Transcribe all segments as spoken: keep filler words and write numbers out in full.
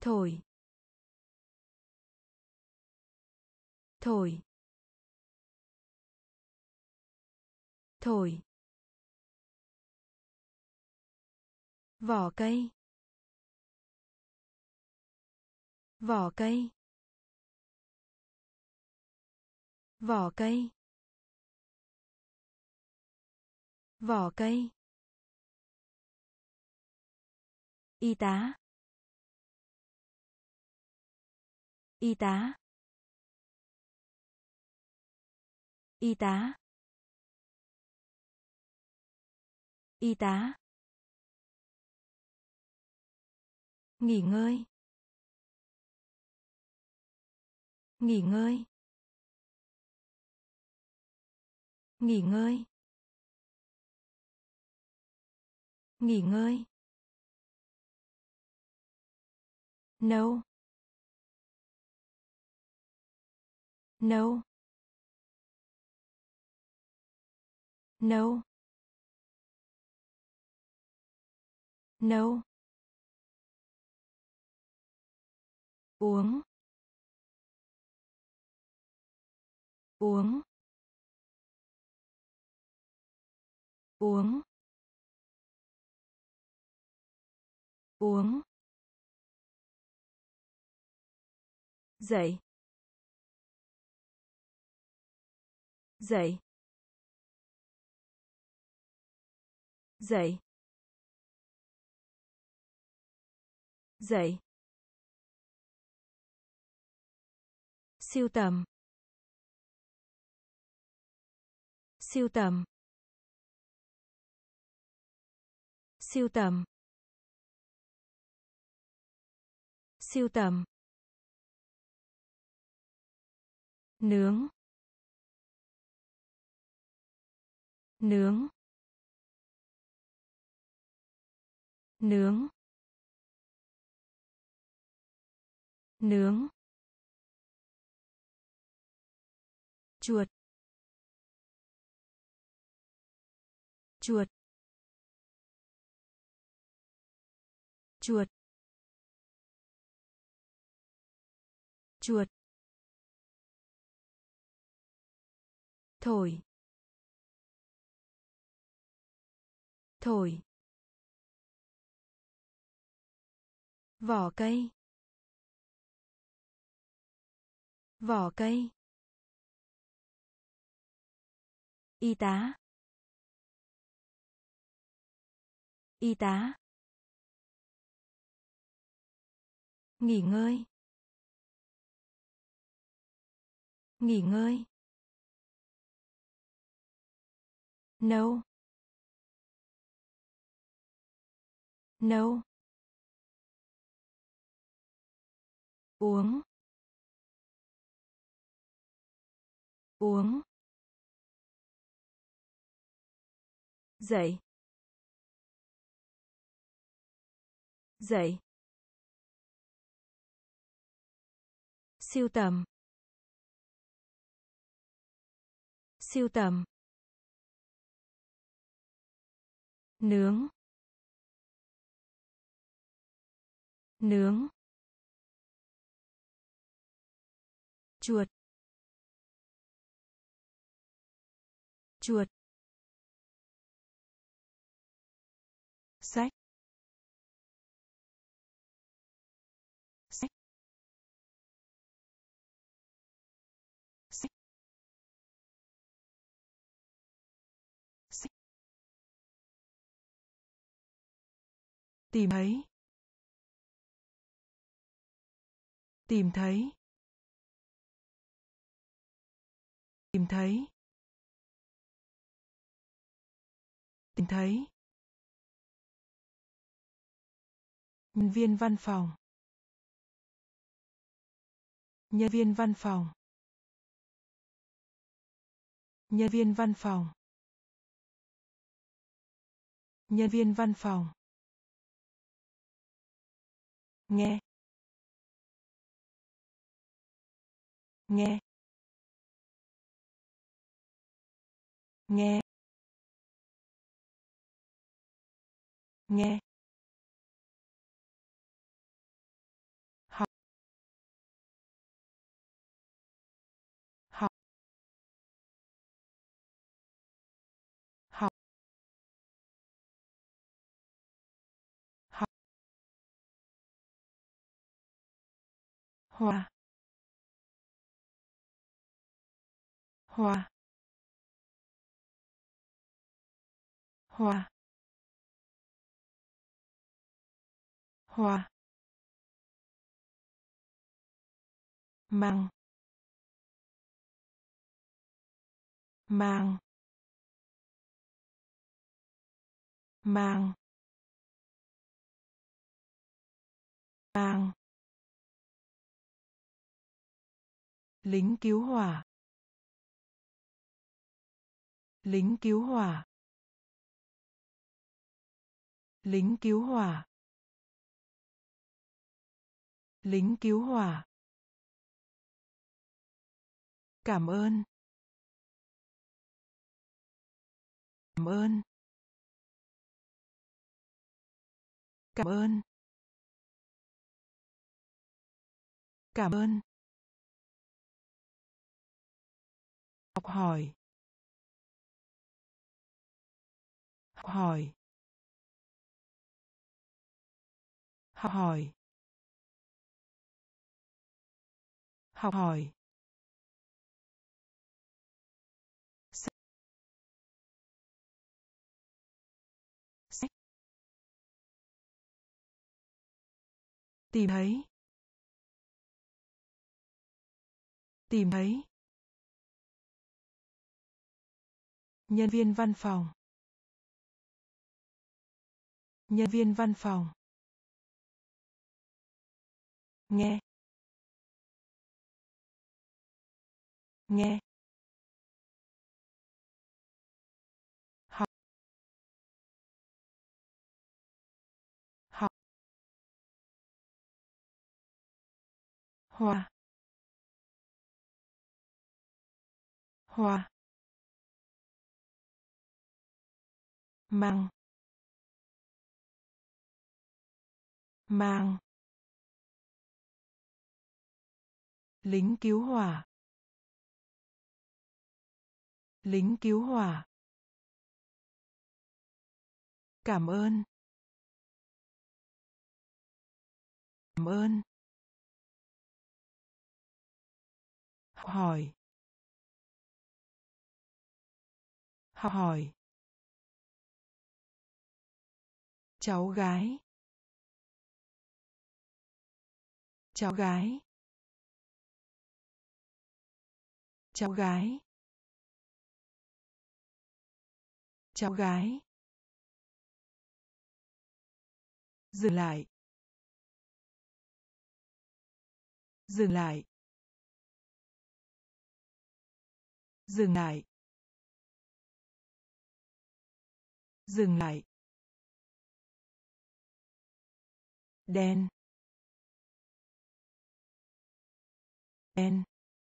thổi, thổi, thổi, vỏ cây, vỏ cây, vỏ cây, vỏ cây, y tá, y tá, y tá, y tá, nghỉ ngơi, nghỉ ngơi, nghỉ ngơi, nghỉ ngơi, nấu, nấu, nấu, nấu, uống, uống, uống, uống, dậy, dậy, dậy, dậy, sưu tầm, sưu tầm, sưu tầm, sưu tầm, nướng, nướng, nướng, nướng, chuột, chuột, chuột, chuột, thổi, thổi, vỏ cây, vỏ cây, y tá, y tá, nghỉ ngơi, nghỉ ngơi, nấu, nấu, uống, uống, dậy, dậy, sưu tầm, sưu tầm, nướng, nướng, chuột, chuột, sách, sách, sách, sách, tìm thấy, tìm thấy, tìm thấy, tìm thấy, nhân viên văn phòng, nhân viên văn phòng, nhân viên văn phòng, nhân viên văn phòng, nghe, nghe, nghe, nghe, Hòa. Hòa. Hòa. Hòa. Mang. Mang. Mang. Mang. Lính cứu hỏa. Lính cứu hỏa. Lính cứu hỏa. Lính cứu hỏa. Cảm ơn. Cảm ơn. Cảm ơn. Cảm ơn. Học hỏi. Học hỏi. Học hỏi. Học hỏi. Sách. Sách. Tìm thấy. Tìm thấy. Nhân viên văn phòng. Nhân viên văn phòng. Nghe. Nghe. Học. Học. Hòa. Hòa. Mang. Mang. Lính cứu hỏa. Lính cứu hỏa. Cảm ơn. Cảm ơn. Học hỏi. Học hỏi. Cháu gái. Cháu gái. Cháu gái. Cháu gái. Dừng lại. Dừng lại. Dừng lại. Dừng lại. Đen. Đen.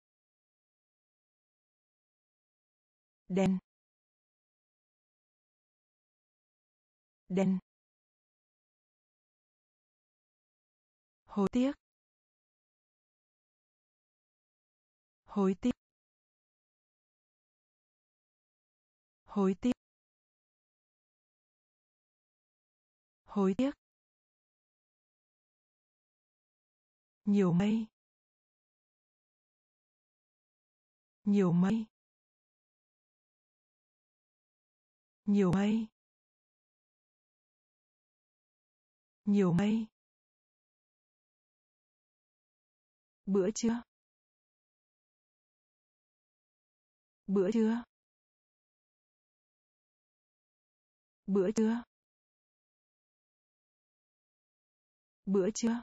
Đen. Đen. Hối tiếc. Hối tiếc. Hối tiếc. Hối tiếc. Nhiều mây. Nhiều mây. Nhiều mây. Nhiều mây. Bữa trưa. Bữa trưa. Bữa trưa. Bữa trưa.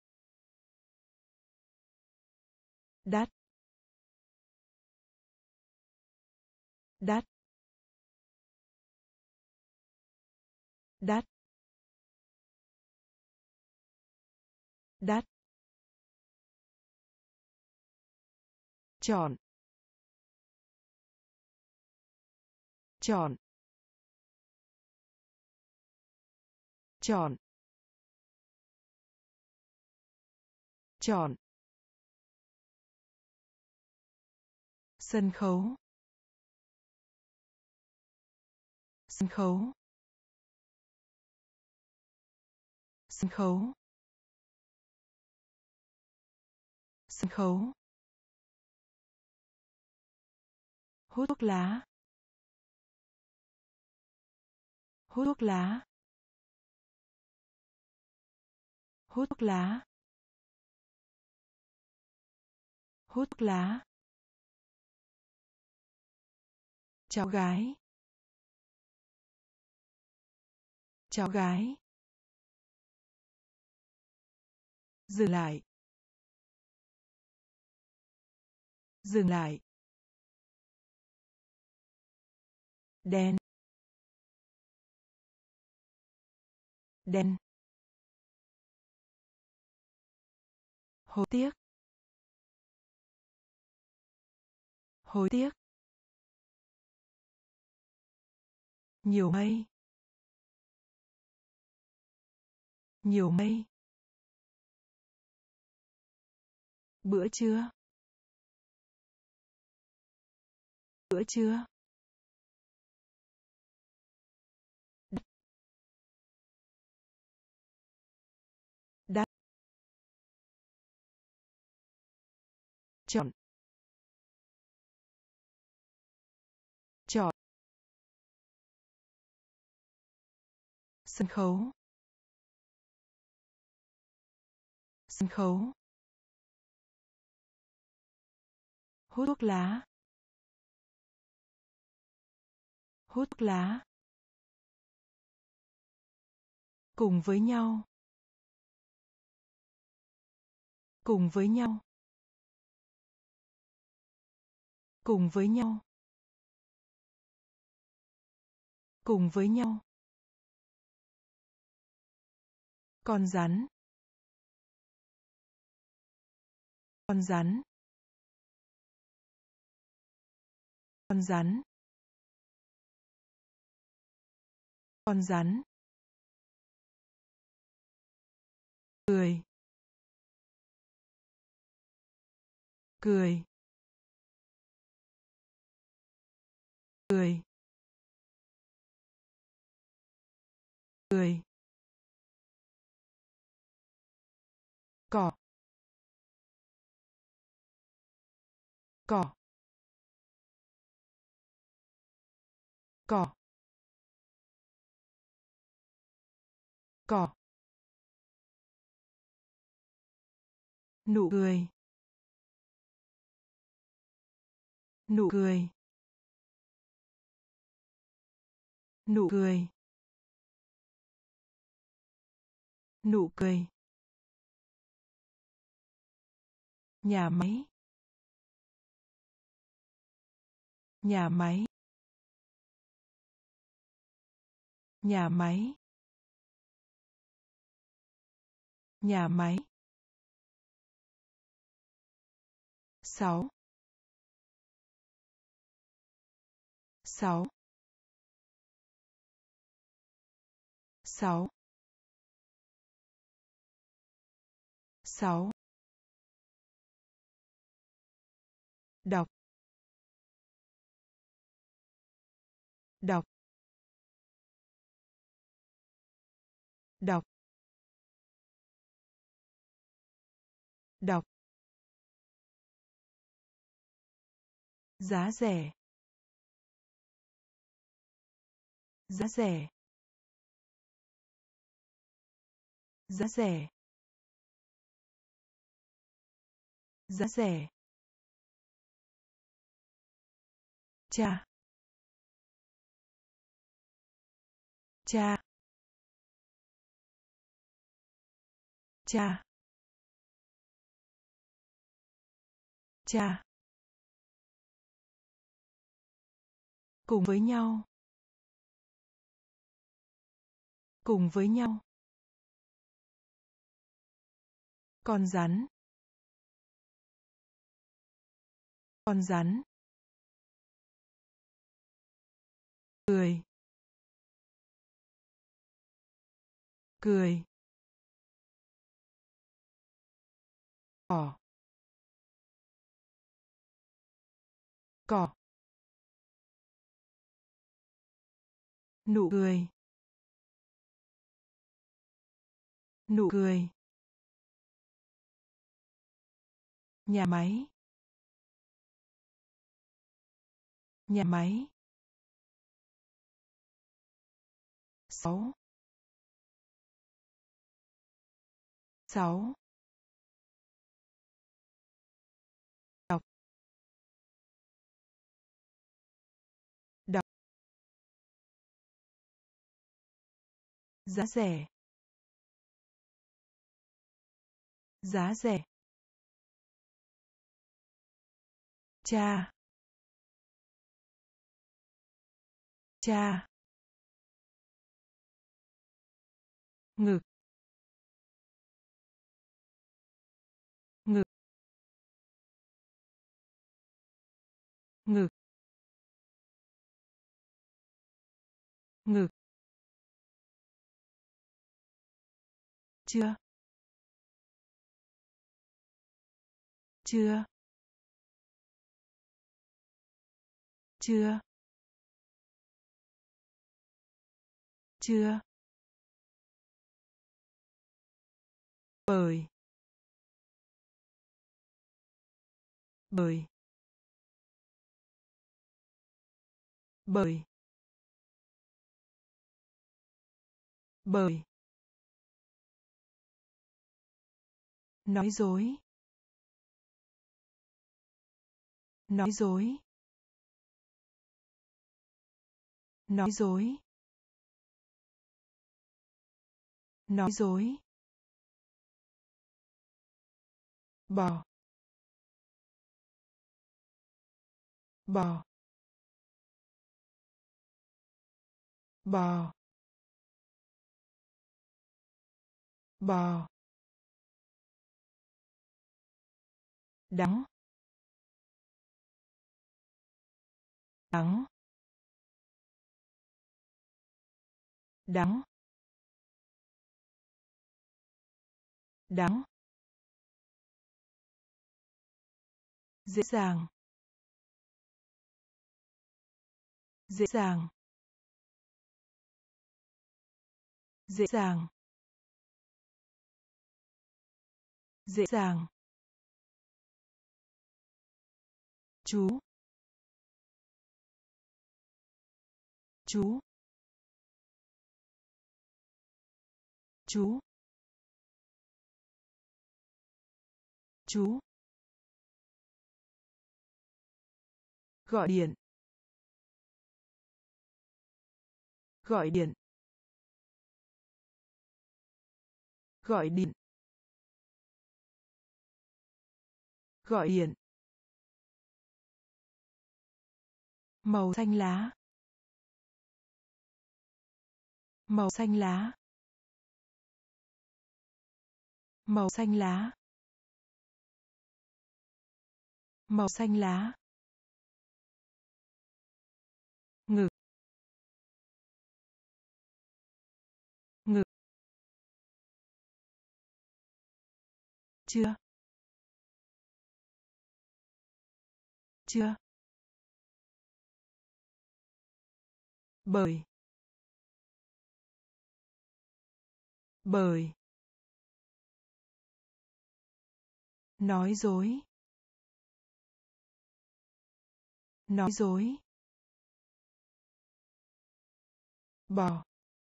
Đắt. Đắt. Đắt. Đắt. Chọn. Chọn. Chọn. Chọn. Sân khấu. Sân khấu. Sân khấu. Sân khấu. Hút thuốc lá. Hút thuốc lá. Hút thuốc lá. Hút thuốc lá. Cháu gái. Cháu gái. Dừng lại. Dừng lại. Đen. Đen. Hối tiếc. Hối tiếc. Nhiều mây. Nhiều mây. Bữa trưa. Bữa trưa. Đắt. Chọn. Chọn. Sân khấu. Sân khấu. Hút thuốc lá. Hút thuốc lá. Cùng với nhau. Cùng với nhau. Cùng với nhau. Cùng với nhau. Con rắn. Con rắn. Con rắn. Con rắn. Cười. Cười. Cười. Cười. Cỏ. Cỏ. Cỏ. Cỏ. Nụ cười. Nụ cười. Nụ cười. Nụ cười. Nhà máy. Nhà máy. Nhà máy. Nhà máy. Sáu. Sáu. Sáu. Sáu. Đọc. Đọc. Đọc. Đọc. Giá rẻ. Giá rẻ. Giá rẻ. Giá rẻ. Cha. Cha. Cha. Cha. Cùng với nhau. Cùng với nhau. Con rắn. Con rắn. Cười. Cười. Cỏ. Cỏ. Nụ cười. Nụ cười. Nhà máy. Nhà máy. Sáu. Sáu. Đọc. Đọc. Giá rẻ. Giá rẻ. Cha. Cha. Ngực. Ngực. Ngực. Ngực. Chưa. Chưa. Chưa. Chưa. Bởi. Bởi. Bởi. Bởi. Nói dối. Nói dối. Nói dối. Nói dối. Bò. Bò. Bò. Bò. Đắng. Đắng. Đắng. Đắng. Dễ dàng. Dễ dàng. Dễ dàng. Dễ dàng. Chú. Chú. Chú. Chú. Gọi điện. Gọi điện. Gọi điện. Gọi điện. Màu xanh lá. Màu xanh lá. Màu xanh lá. Màu xanh lá. Ngực. Ngực. Chưa. Chưa. Bởi. Bởi. Nói dối. Nói dối. Bò.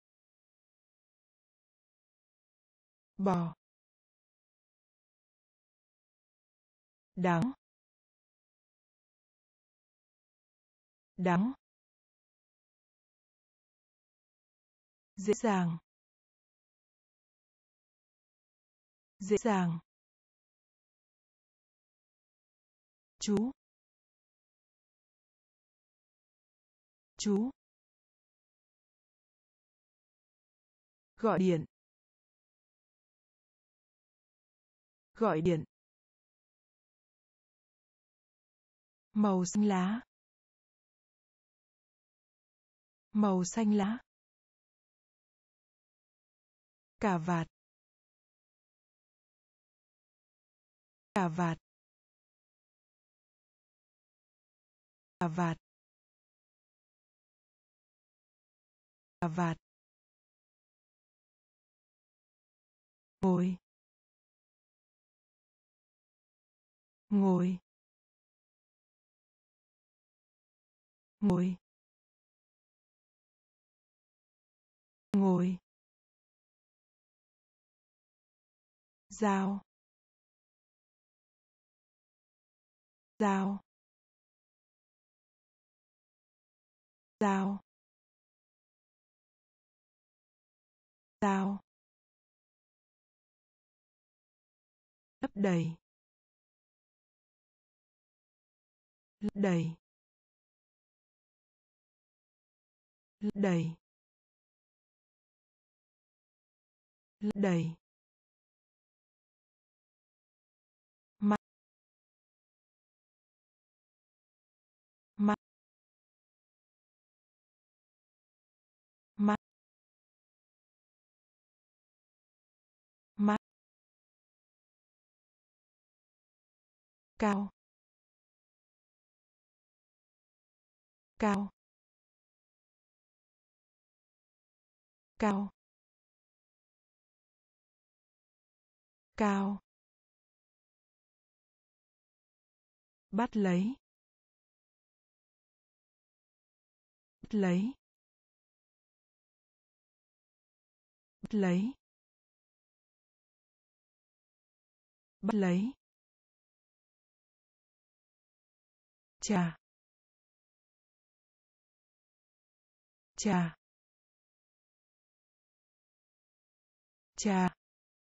Bò. Đắng. Đắng. Dễ dàng. Dễ dàng. Chú. Chú. Gọi điện. Gọi điện. Màu xanh lá. Màu xanh lá. Cà vạt. Cà vạt. Cà vạt. Cà vạt. Ngồi. ngồi ngồi ngồi dao dao dao dao lấp đầy lấp đầy lấp đầy lấp đầy mắt mắt mắt mắt cao cao cao cao bắt lấy bắt lấy bắt lấy bắt lấy trà trà trà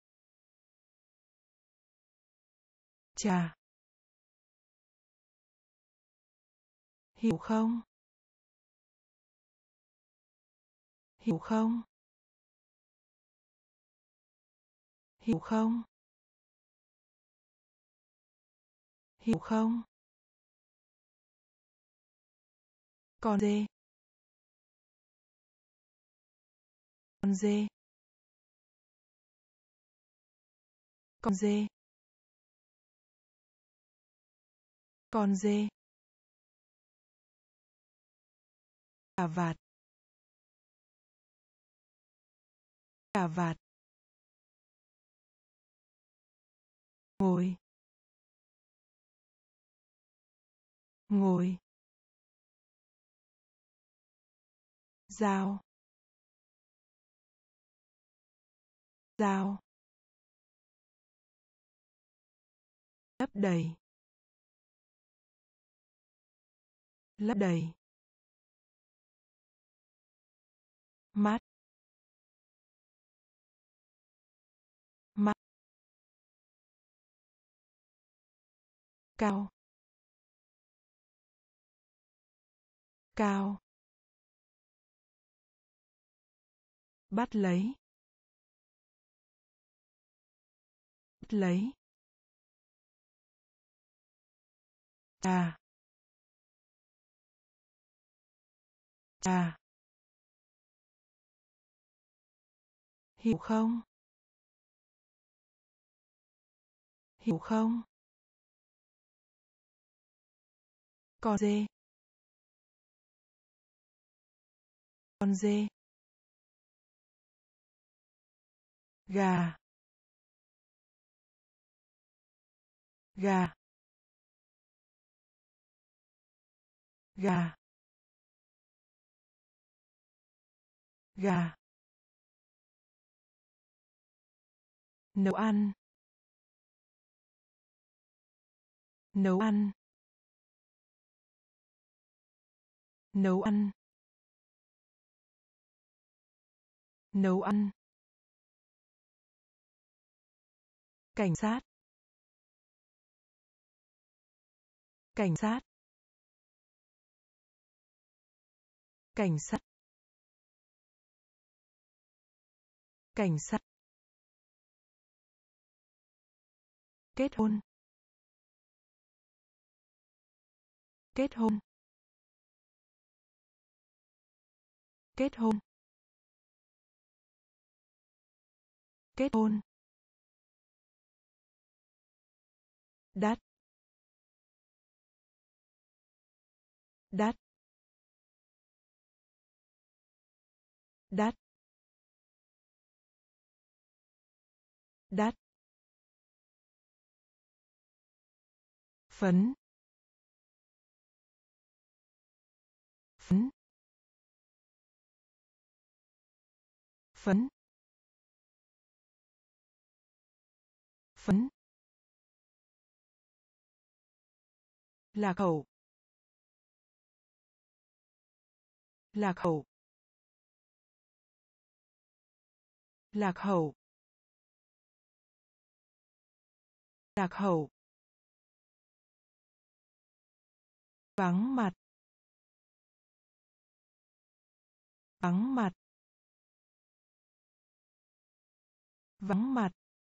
trà hiểu không hiểu không hiểu không hiểu không con dê con dê con dê con dê cà vạt cà vạt ngồi ngồi dao dao lấp đầy lấp đầy mắt mắt cao cao bắt lấy bắt lấy trà trà hiểu không hiểu không con dê con dê gà gà gà gà nấu ăn nấu ăn nấu ăn nấu ăn cảnh sát cảnh sát cảnh sát cảnh sát kết hôn kết hôn kết hôn kết hôn đắt đắt đắt đắt phấn phấn phấn phấn lạc hậu lạc hậu lạc hậu lạc hậu vắng mặt vắng mặt vắng mặt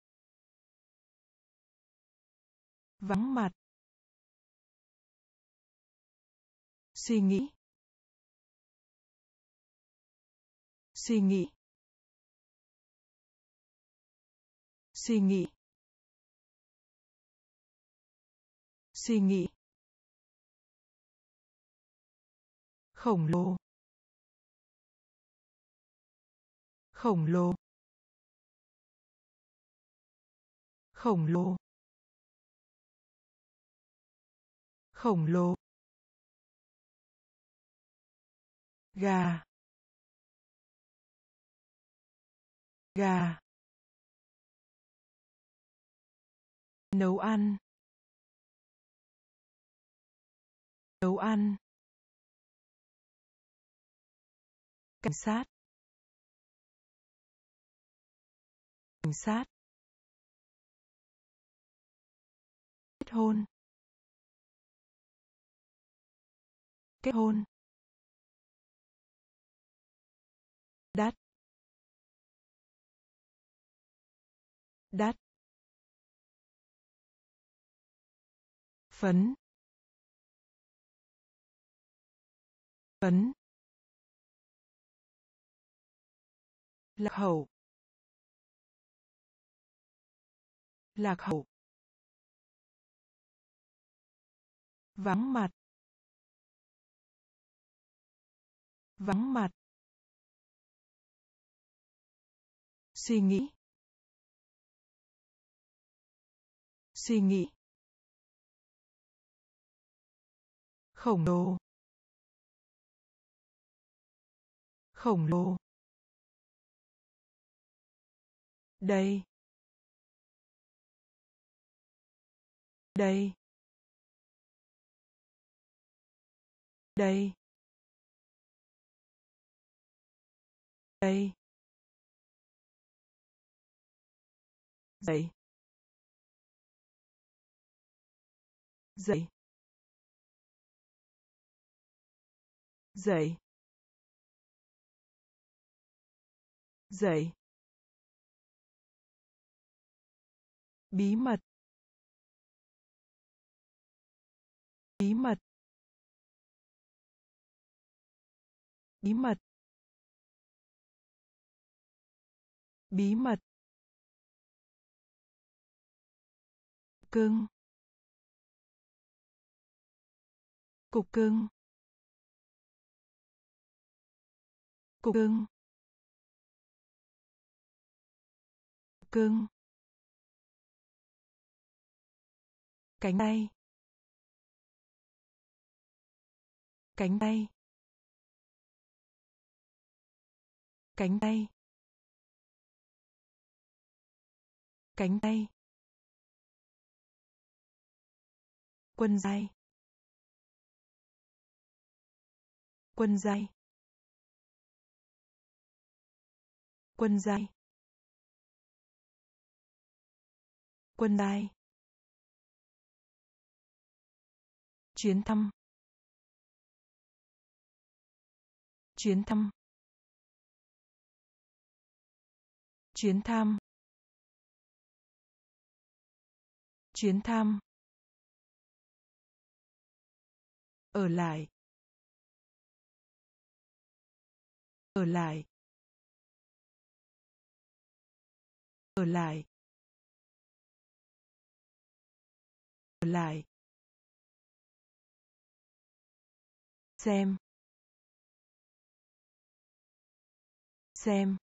vắng mặt suy nghĩ suy nghĩ suy nghĩ suy nghĩ khổng lồ khổng lồ khổng lồ khổng lồ gà gà nấu ăn nấu ăn cảnh sát cảnh sát kết hôn kết hôn đắt đắt phấn phấn lạc hậu lạc hậu vắng mặt vắng mặt suy nghĩ suy nghĩ khổng lồ khổng lồ đây đây đây đây dậy dậy dậy dậy bí mật bí mật bí mật bí mật cưng cục cưng cục cưng cưng cánh tay cánh tay cánh tay cánh tay quân dài quân dài quân dài quân dài chuyến thăm chuyến thăm chuyến thăm chuyến thăm ở lại ở lại ở lại ở lại xem xem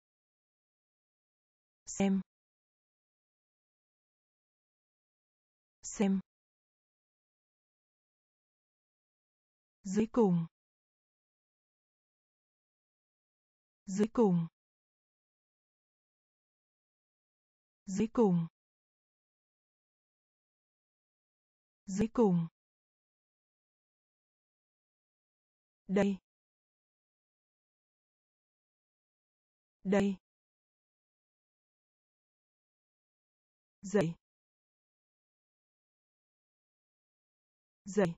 xem xem, dưới cùng, dưới cùng, dưới cùng, dưới cùng, đây, đây, dậy, dậy,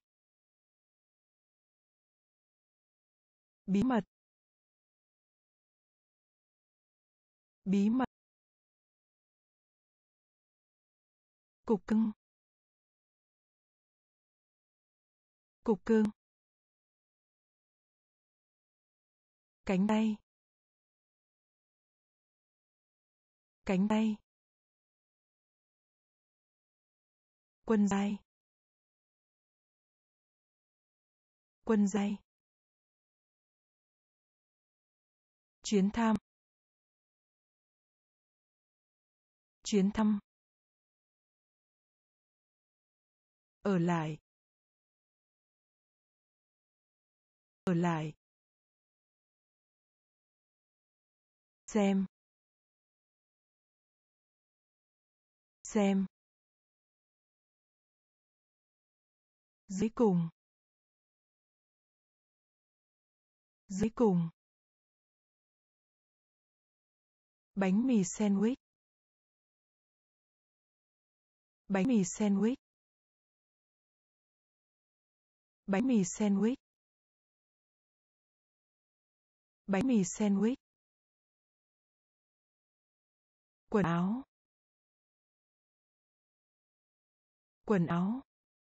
bí mật, bí mật, cục cưng, cục cưng, cánh tay, cánh tay, quân dài, quân dài, chuyến thăm, chuyến thăm, ở lại, ở lại, xem, xem, dưới cùng, dưới cùng, bánh mì sandwich, bánh mì sandwich, bánh mì sandwich, bánh mì sandwich, quần áo, quần áo,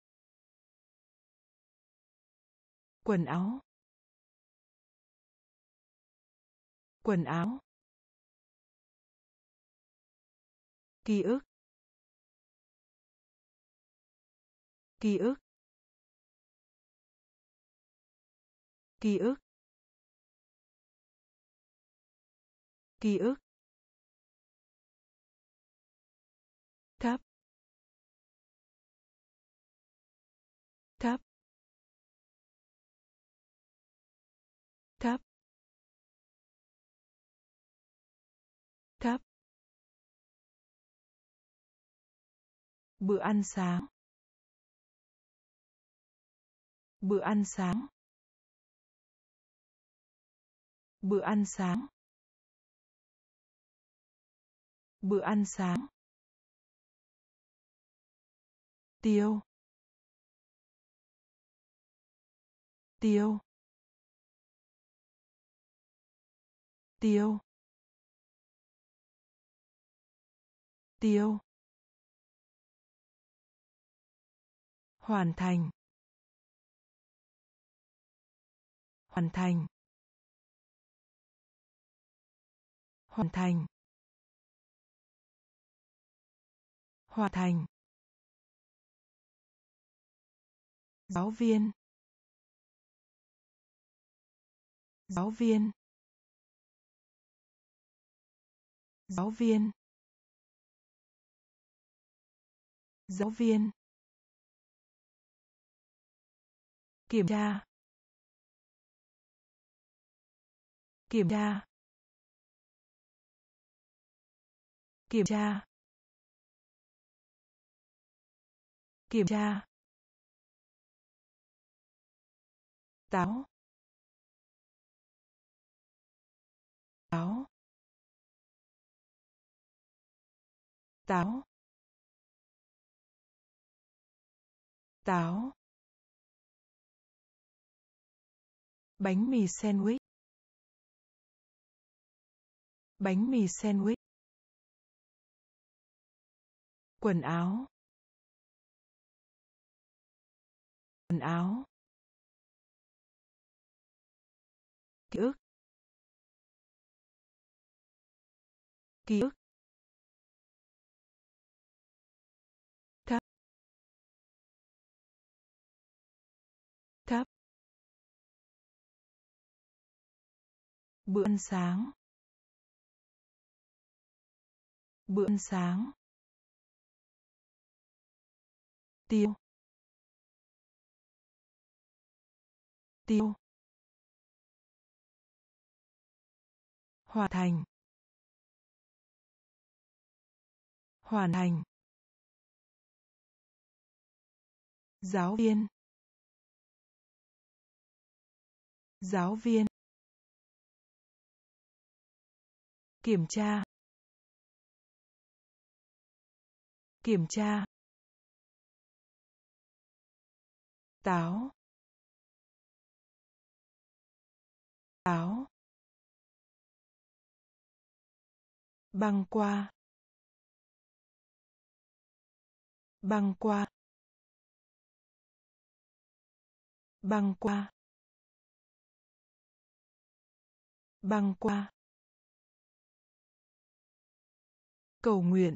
quần áo, quần áo, ký ức, ký ức, ký ức, ký ức, thấp, thấp, thấp, thấp, bữa ăn sáng, bữa ăn sáng, bữa ăn sáng, bữa ăn sáng, tiêu, tiêu, tiêu, tiêu, hoàn thành, hoàn thành, hoàn thành, hoàn thành, giáo viên, giáo viên, giáo viên, giáo viên, kiểm tra, kiểm tra, kiểm tra, kiểm tra, táo, táo, táo, táo, bánh mì sandwich, bánh mì sandwich, quần áo, quần áo, ký ức, ký ức, thấp, thấp, bữa ăn sáng, bữa ăn sáng, tiêu tiêu hoàn thành hoàn thành giáo viên giáo viên kiểm tra kiểm tra táo táo băng qua băng qua băng qua băng qua cầu nguyện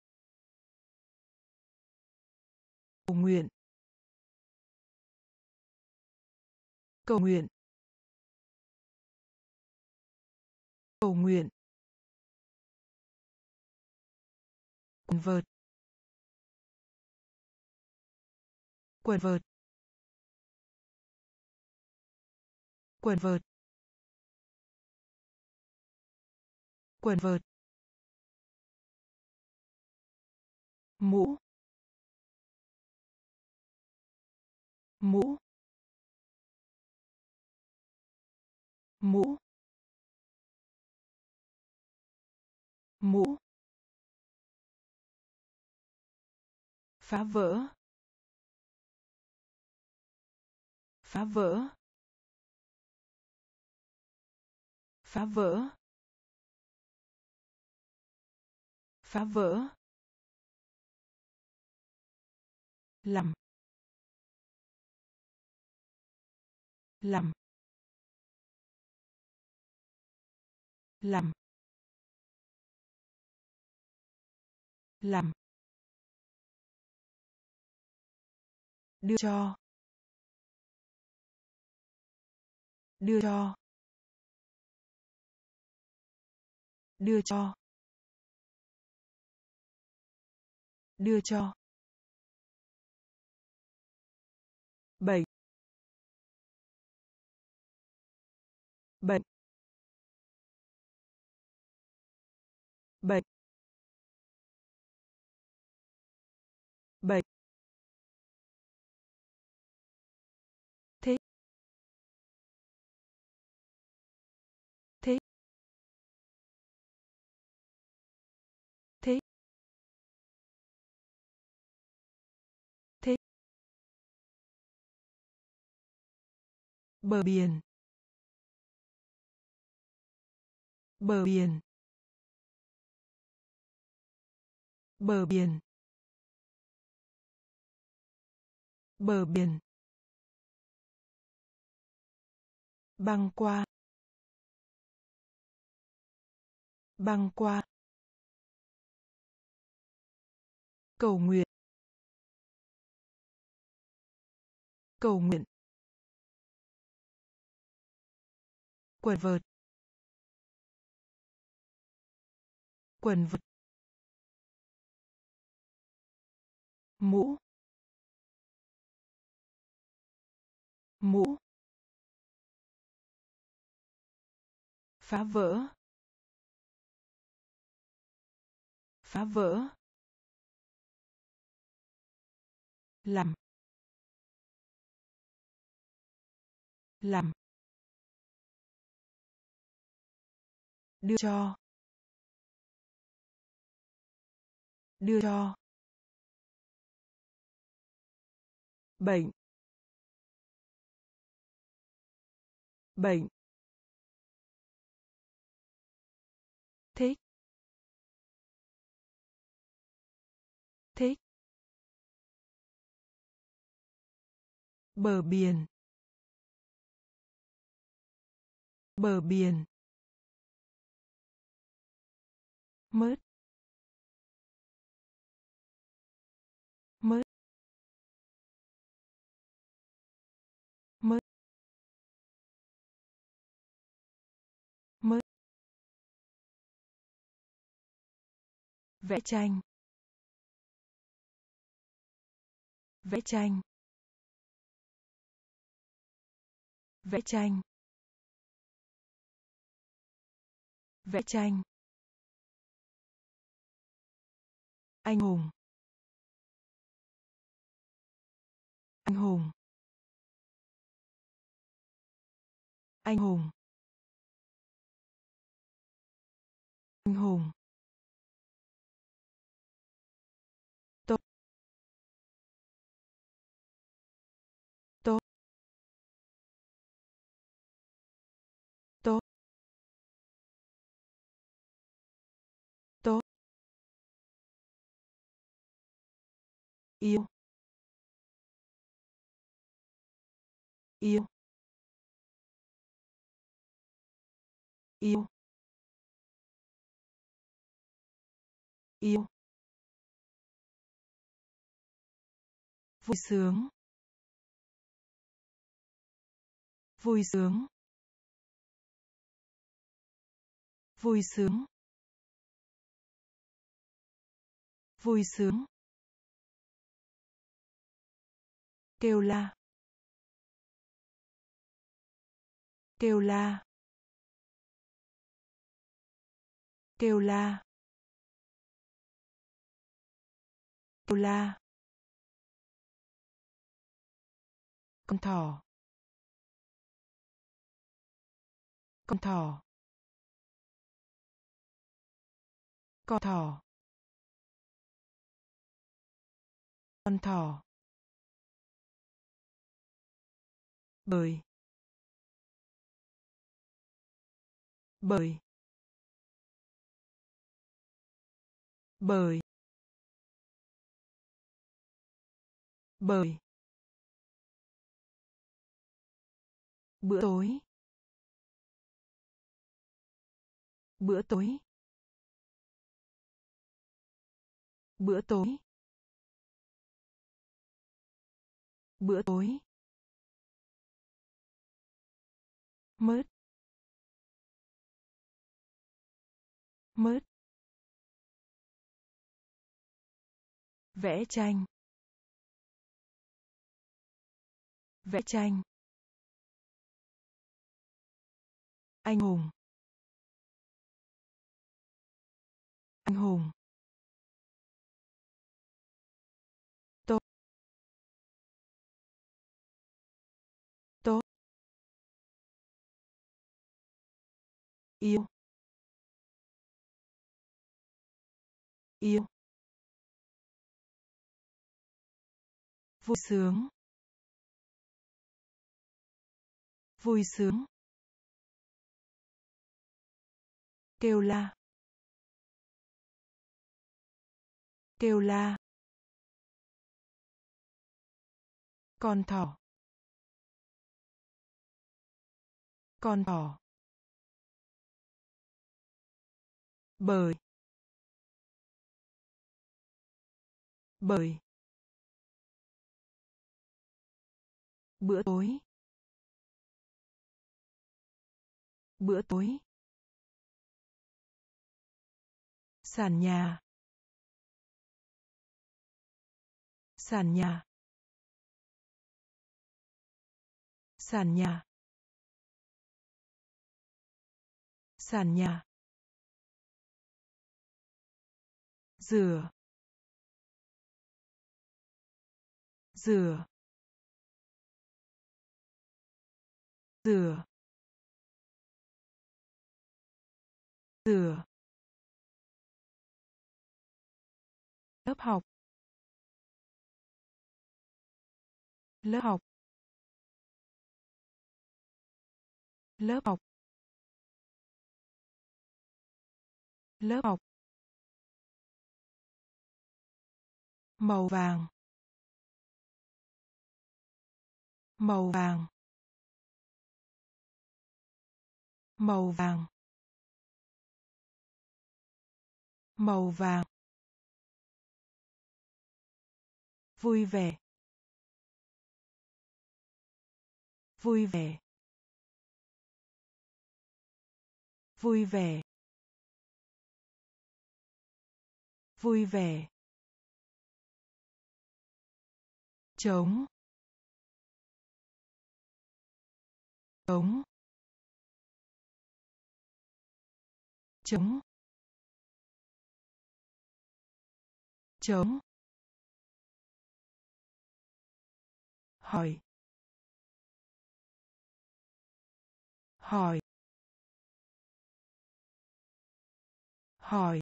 cầu nguyện cầu nguyện cầu nguyện quần vợt quần vợt quần vợt quần vợt mũ mũ mũ mũ phá vỡ phá vỡ phá vỡ phá vỡ làm làm làm làm đưa cho đưa cho đưa cho đưa cho bệnh bệnh bệnh bệnh thế thế thế thế bờ biển bờ biển bờ biển bờ biển băng qua băng qua cầu nguyện cầu nguyện quần vợt quần vợt mũ mũ phá vỡ phá vỡ làm làm đưa cho đưa cho bệnh bệnh thích thích bờ biển bờ biển mớt mớt mớt mớt vẽ tranh vẽ tranh, vẽ tranh, vẽ tranh, anh hùng, anh hùng, anh hùng, anh hùng, tốt, tốt, tốt, tốt, yêu, yêu, yêu, yêu, vui sướng, vui sướng, vui sướng, vui sướng, kêu la, kêu la, kêu la, kêu la, con thỏ, con thỏ, con thỏ, con thỏ, bơi, bơi, bơi, bơi, bữa tối, bữa tối, bữa tối, bữa tối, mớt, mớt, vẽ tranh, vẽ tranh, anh hùng, anh hùng, tốt, tốt, yêu, yêu, vui sướng, vui sướng, kêu la, kêu la, con thỏ, con thỏ, bơi, bơi, bữa tối, bữa tối, sàn nhà, sàn nhà, sàn nhà, sàn nhà, rửa, rửa, rửa, rửa, lớp học, lớp học, lớp học, lớp học, màu vàng, màu vàng, màu vàng, màu vàng, vui vẻ, vui vẻ, vui vẻ, vui vẻ, chống chống chống chống hỏi hỏi hỏi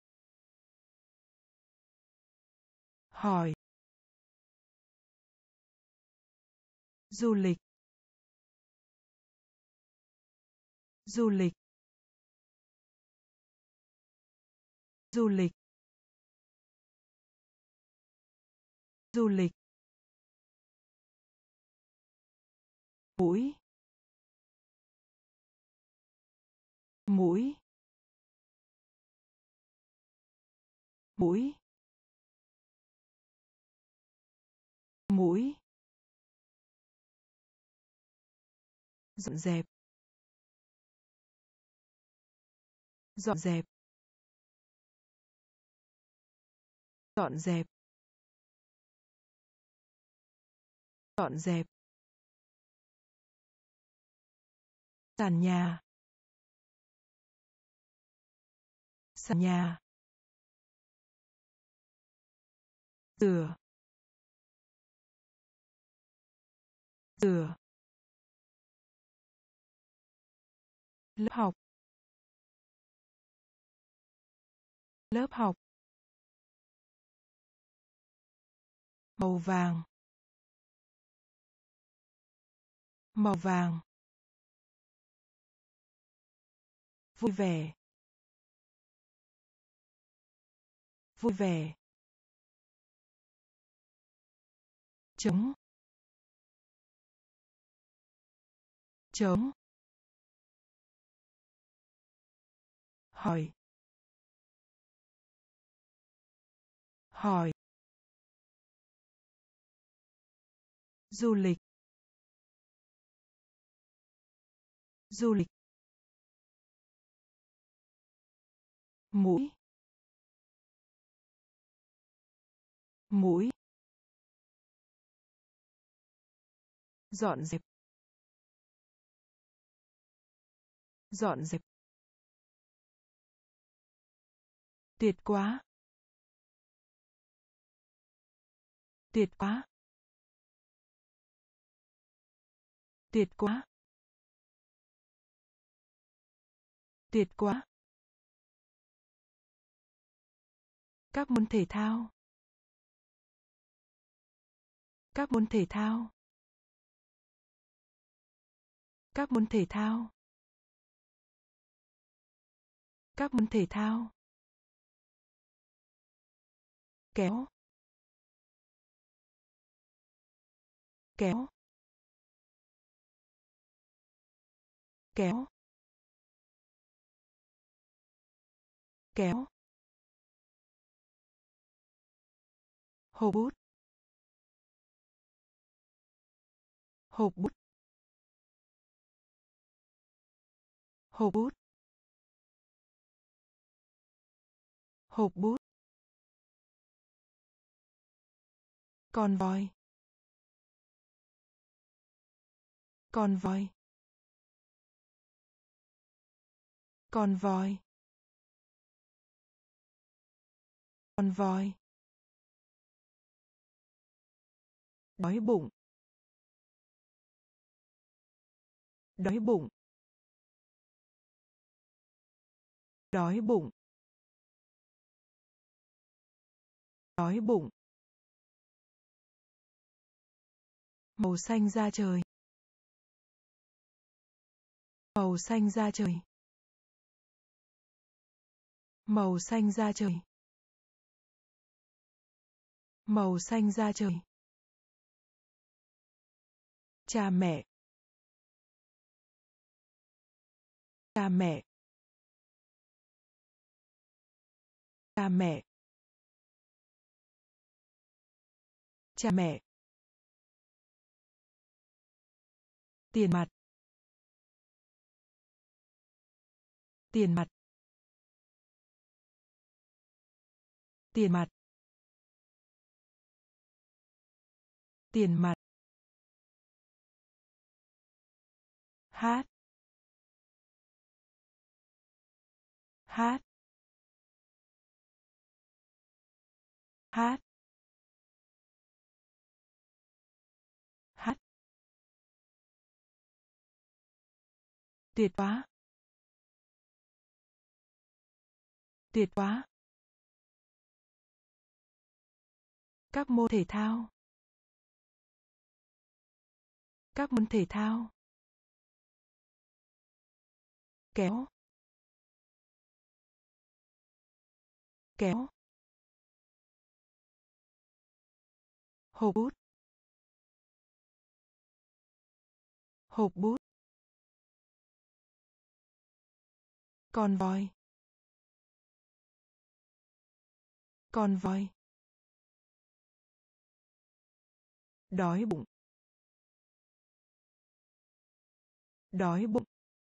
hỏi du lịch du lịch du lịch du lịch mũi mũi mũi mũi dọn dẹp dọn dẹp dọn dẹp dọn dẹp sàn nhà sàn nhà rửa rửa lớp học lớp học màu vàng màu vàng vui vẻ vui vẻ chống chống hỏi hỏi du lịch du lịch mũi mũi dọn dẹp dọn dẹp tuyệt quá tuyệt quá tuyệt quá tuyệt quá các môn thể thao các môn thể thao các môn thể thao các môn thể thao kéo kéo kéo kéo hộp bút hộp bút hộp bút hộp bút con voi con voi con voi con voi đói bụng đói bụng đói bụng đói bụng màu xanh da trời màu xanh da trời màu xanh da trời màu xanh da trời cha mẹ cha mẹ cha mẹ cha mẹ tiền mặt tiền mặt tiền mặt Tiền mặt. Hát. Hát. Hát. Hát. Tuyệt quá. Tuyệt quá. Các môn thể thao. Các môn thể thao. Kéo. Kéo. Hộp bút. Hộp bút. Con voi. Con voi. Đói bụng. Đói bụng.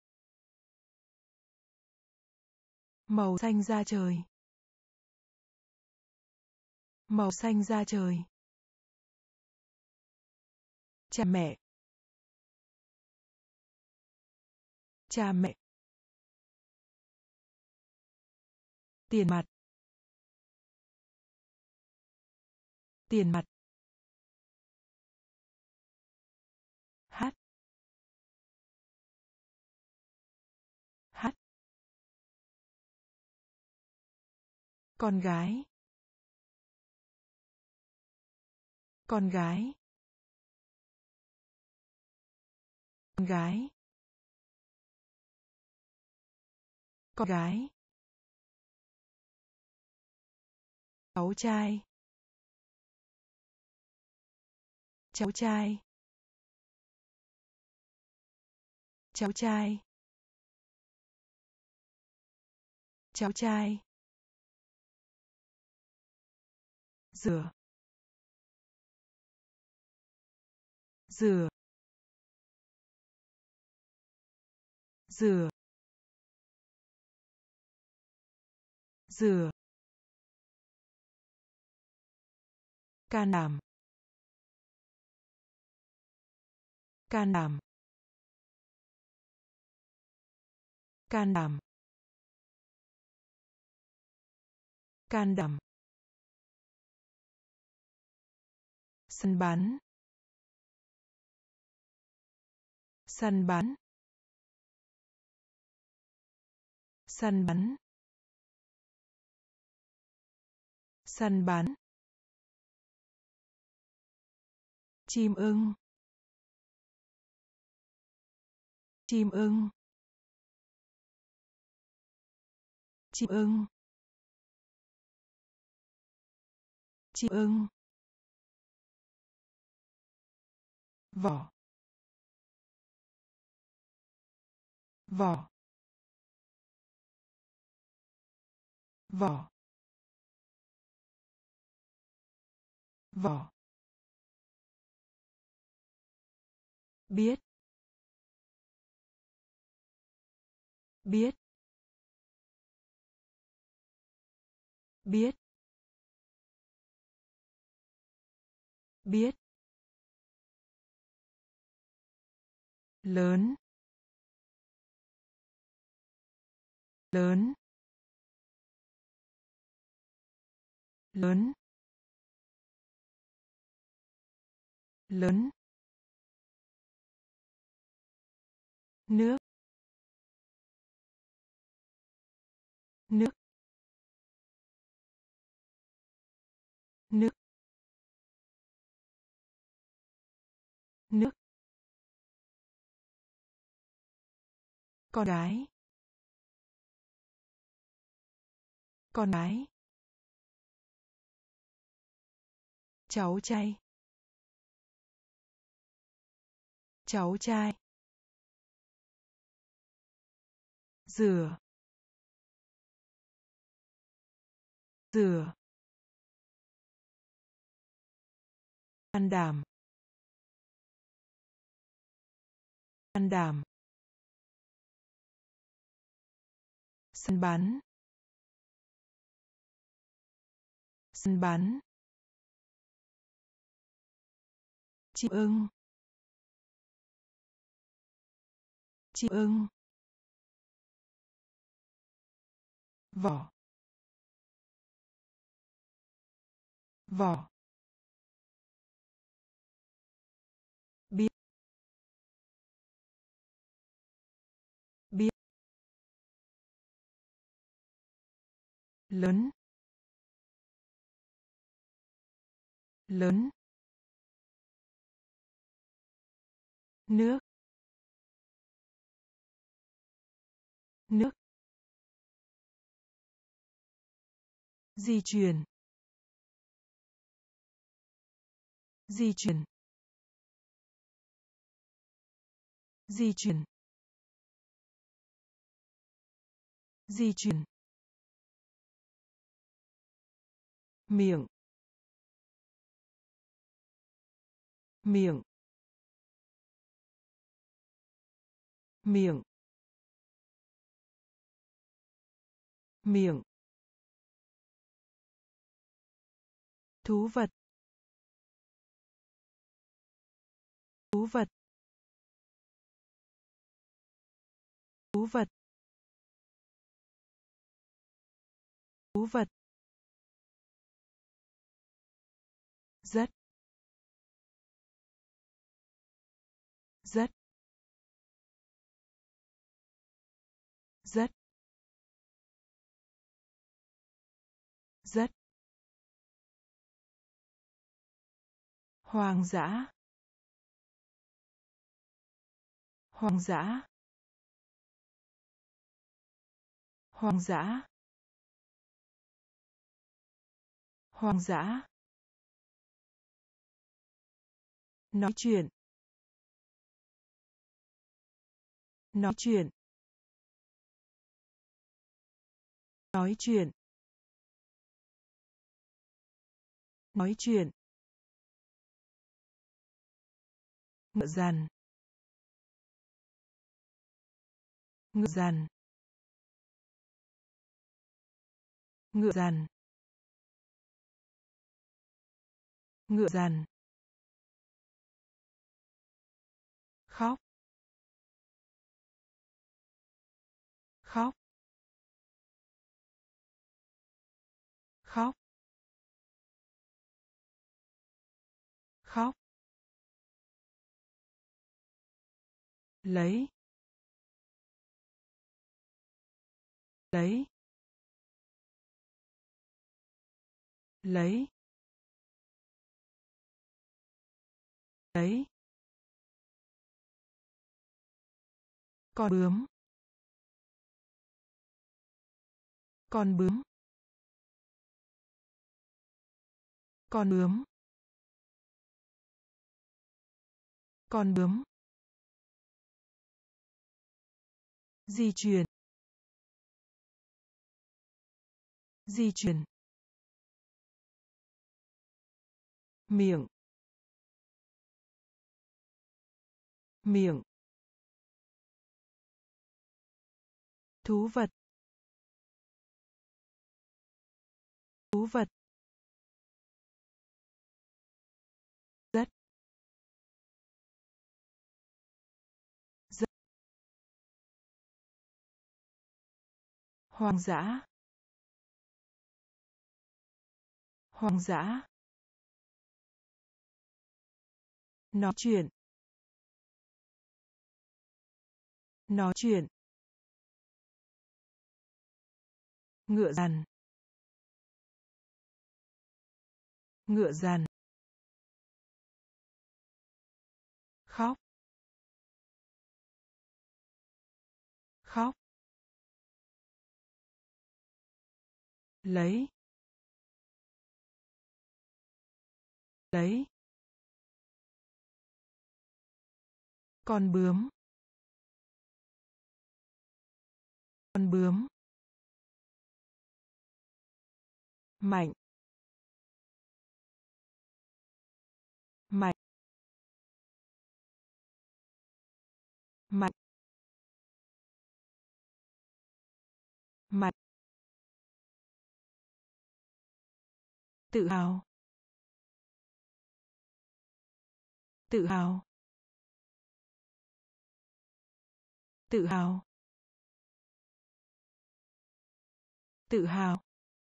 Màu xanh da trời. Màu xanh da trời. Cha mẹ. Cha mẹ. Tiền mặt. Tiền mặt. Hát. Hát. Con gái. Con gái. Con gái. Con gái. Cháu trai. Cháu trai. Cháu trai. Cháu trai. Rửa. Rửa. Rửa. Rửa. Can đảm. Can đảm. Can đảm. Can đảm. Săn bắn. Săn bắn. Săn bắn. Săn bắn. Chim ưng. Chim ưng. Chim ưng. Chim ưng. Vỏ. Vỏ. Vỏ. Vỏ. Biết. Biết. Biết. Biết. Lớn. Lớn. Lớn. Lớn. Nước. Nước. Nước. Nước. Con gái. Con gái. Cháu trai. Cháu trai. Rửa. Rửa. Can đảm. Can đảm. Săn bắn. Săn bắn. chim ưng, chim ưng, vỏ, vỏ, biết, biết, lớn, lớn, nước, nước, di chuyển, di chuyển, di chuyển, di chuyển, miệng, miệng, miệng, miệng, thú vật, thú vật, thú vật, thú vật, rất, rất, rất, rất, hoang dã, hoang dã, hoang dã, hoang dã, nói chuyện, nói chuyện, nói chuyện, nói chuyện, ngựa dằn, ngựa dằn, ngựa dằn, ngựa dằn, khóc, khóc, khóc, khóc, lấy, lấy, lấy, lấy, con bướm, con bướm, con bướm, con bướm, di chuyển, di chuyển, miệng, miệng, thú vật, thú vật, rất, rất, hoang dã, hoang dã, nói chuyện, nói chuyện, ngựa dằn, ngựa dằn, khóc, khóc, lấy, lấy, con bướm, con bướm, mạnh, mạnh, mạnh, mạnh, tự hào, Tự hào. Tự hào. Tự hào.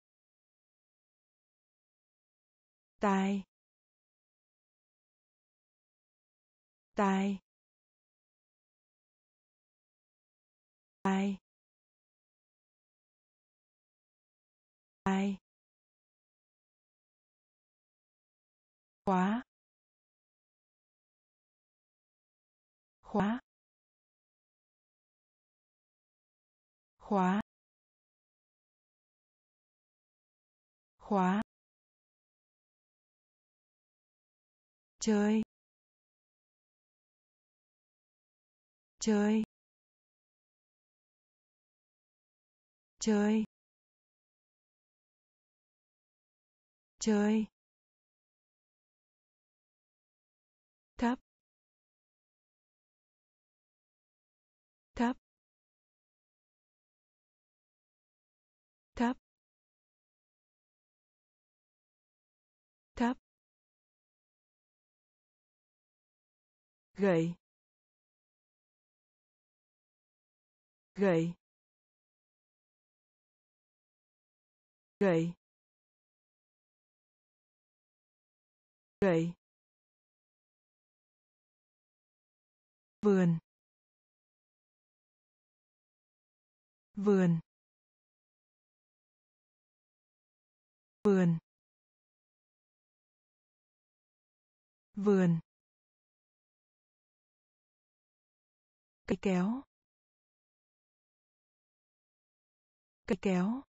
Tai. Tai. Tai. Tai. Khóa. Khóa. Khóa. Khóa. Chơi. Chơi. Chơi. Chơi. Thấp. Thấp. Thấp. Thấp. Gậy. Gậy. Gậy. Gậy. Vườn. Vườn. Vườn. Vườn. Cây kéo. Cây kéo.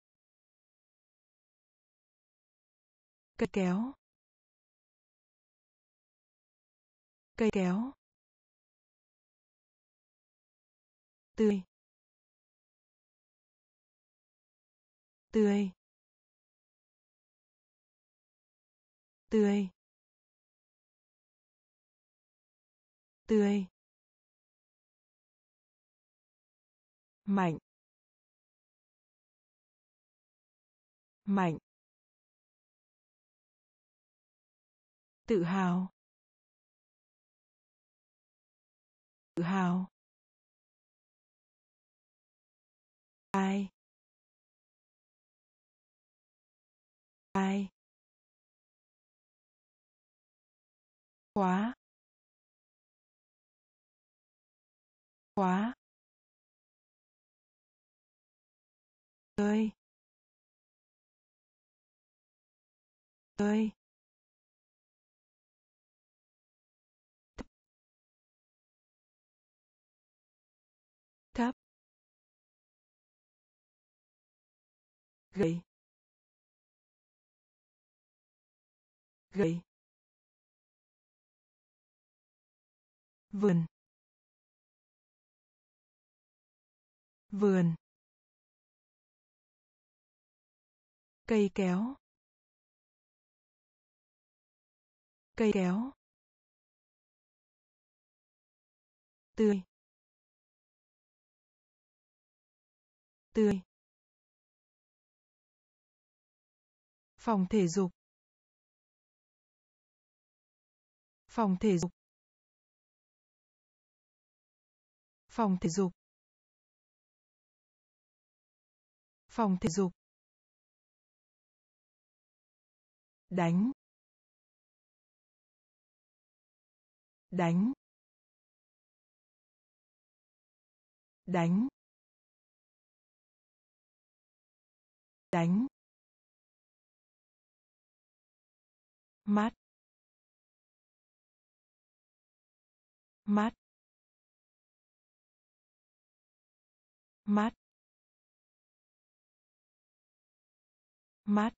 Cây kéo. Cây kéo. Tươi. Tươi. Tươi. Tươi. Mạnh. Mạnh. Tự hào. Tự hào. Ai. Ai. Khóa. Khóa. Chơi. Chơi. Thấp. Gậy. Gậy. Vườn. Vườn. Cây kéo. Cây kéo. Tươi. Tươi. Phòng thể dục. Phòng thể dục. Phòng thể dục. Phòng thể dục. Đánh. Đánh. Đánh. Đánh. Mắt. Mắt. Mắt. Mắt.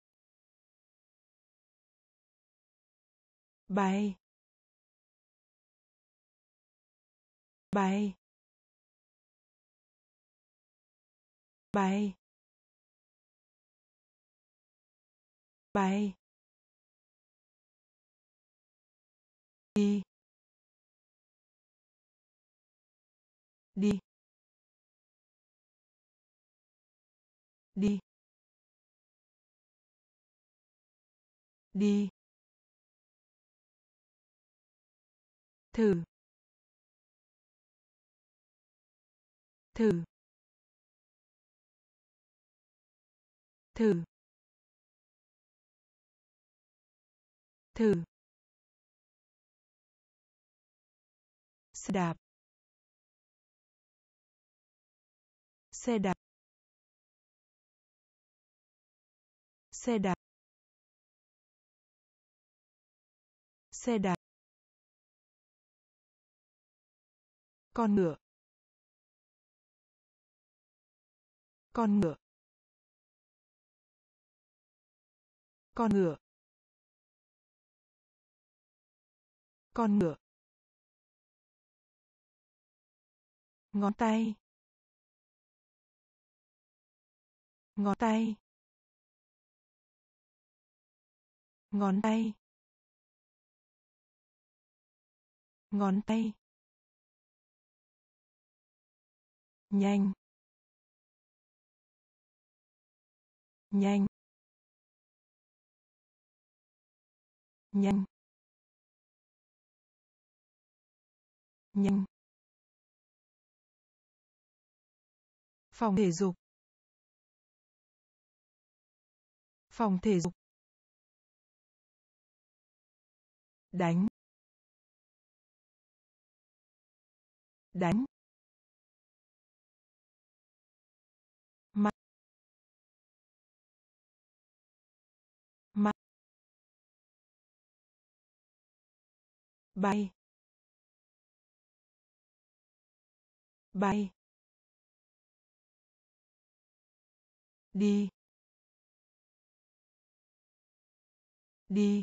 Bay. Bay. Bay. Bay. Đi. Đi. Đi. Đi. thử thử thử thử xe đạp xe đạp xe đạp xe đạp con ngựa con ngựa con ngựa con ngựa ngón tay ngón tay ngón tay ngón tay nhanh nhanh nhanh nhanh phòng thể dục phòng thể dục đánh đánh mắt mắt bay bay đi đi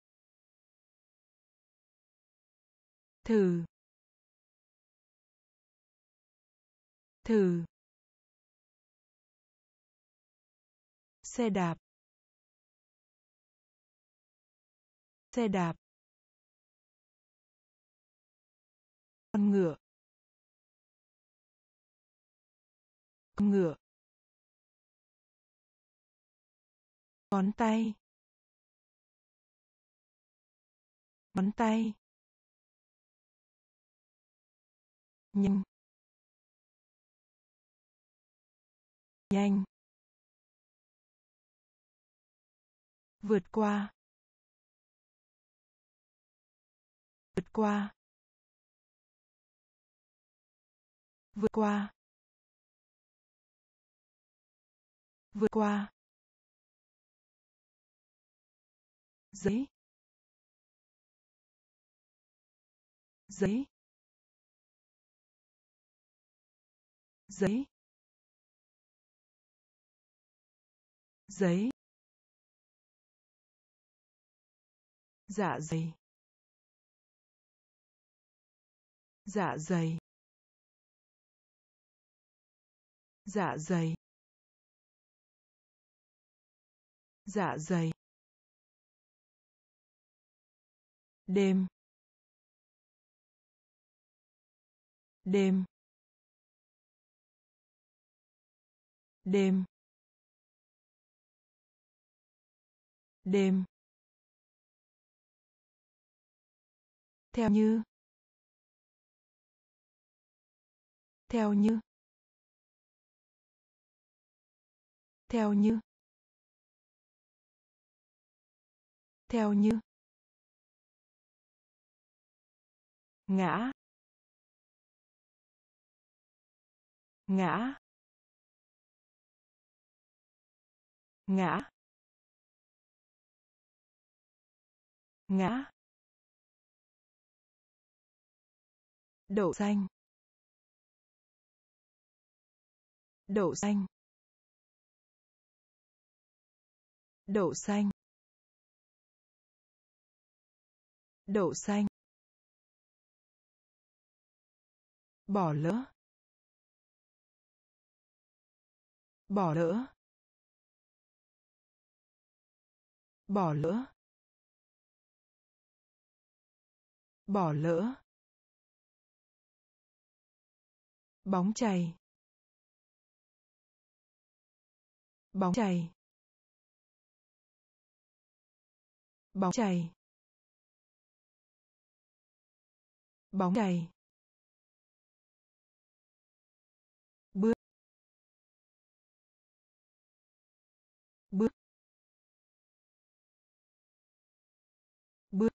thử thử xe đạp xe đạp con ngựa con ngựa ngón tay ngón tay nhanh nhanh vượt qua vượt qua vượt qua vượt qua giấy giấy giấy giấy dạ dày dạ dày dạ dày dạ dày đêm đêm đêm đêm theo như theo như theo như theo như ngã ngã ngã ngã đậu xanh đậu xanh đậu xanh đậu xanh bỏ lỡ bỏ lỡ bỏ lỡ bỏ lỡ bóng chày bóng chày bóng chày Bóng chày. Bước. Bước. Bước.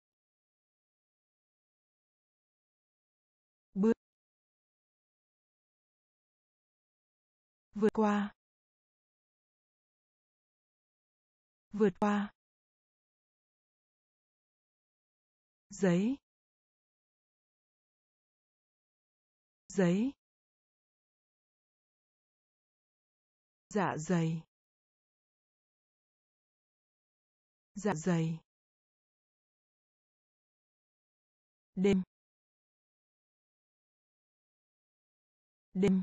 Bước. Vượt qua. Vượt qua. Giấy. Giấy. Dạ dày. Dạ dày. Đêm. Đêm.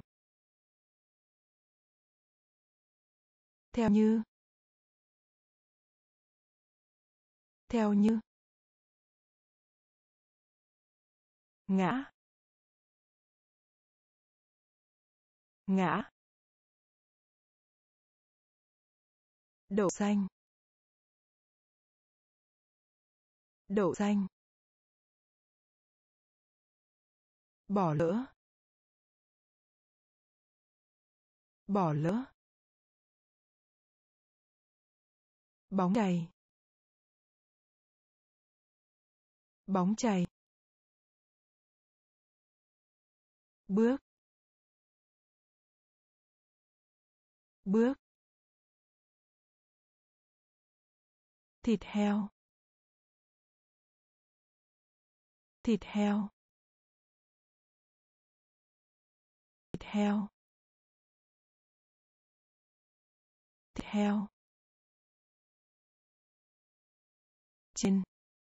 Theo như. Theo như. Ngã. Ngã. Đậu xanh. Đậu xanh. Bỏ lỡ. Bỏ lỡ. Bóng chày. Bóng chày. Bước. Bước. Thịt heo. Thịt heo. Thịt heo. Thịt heo. Trên.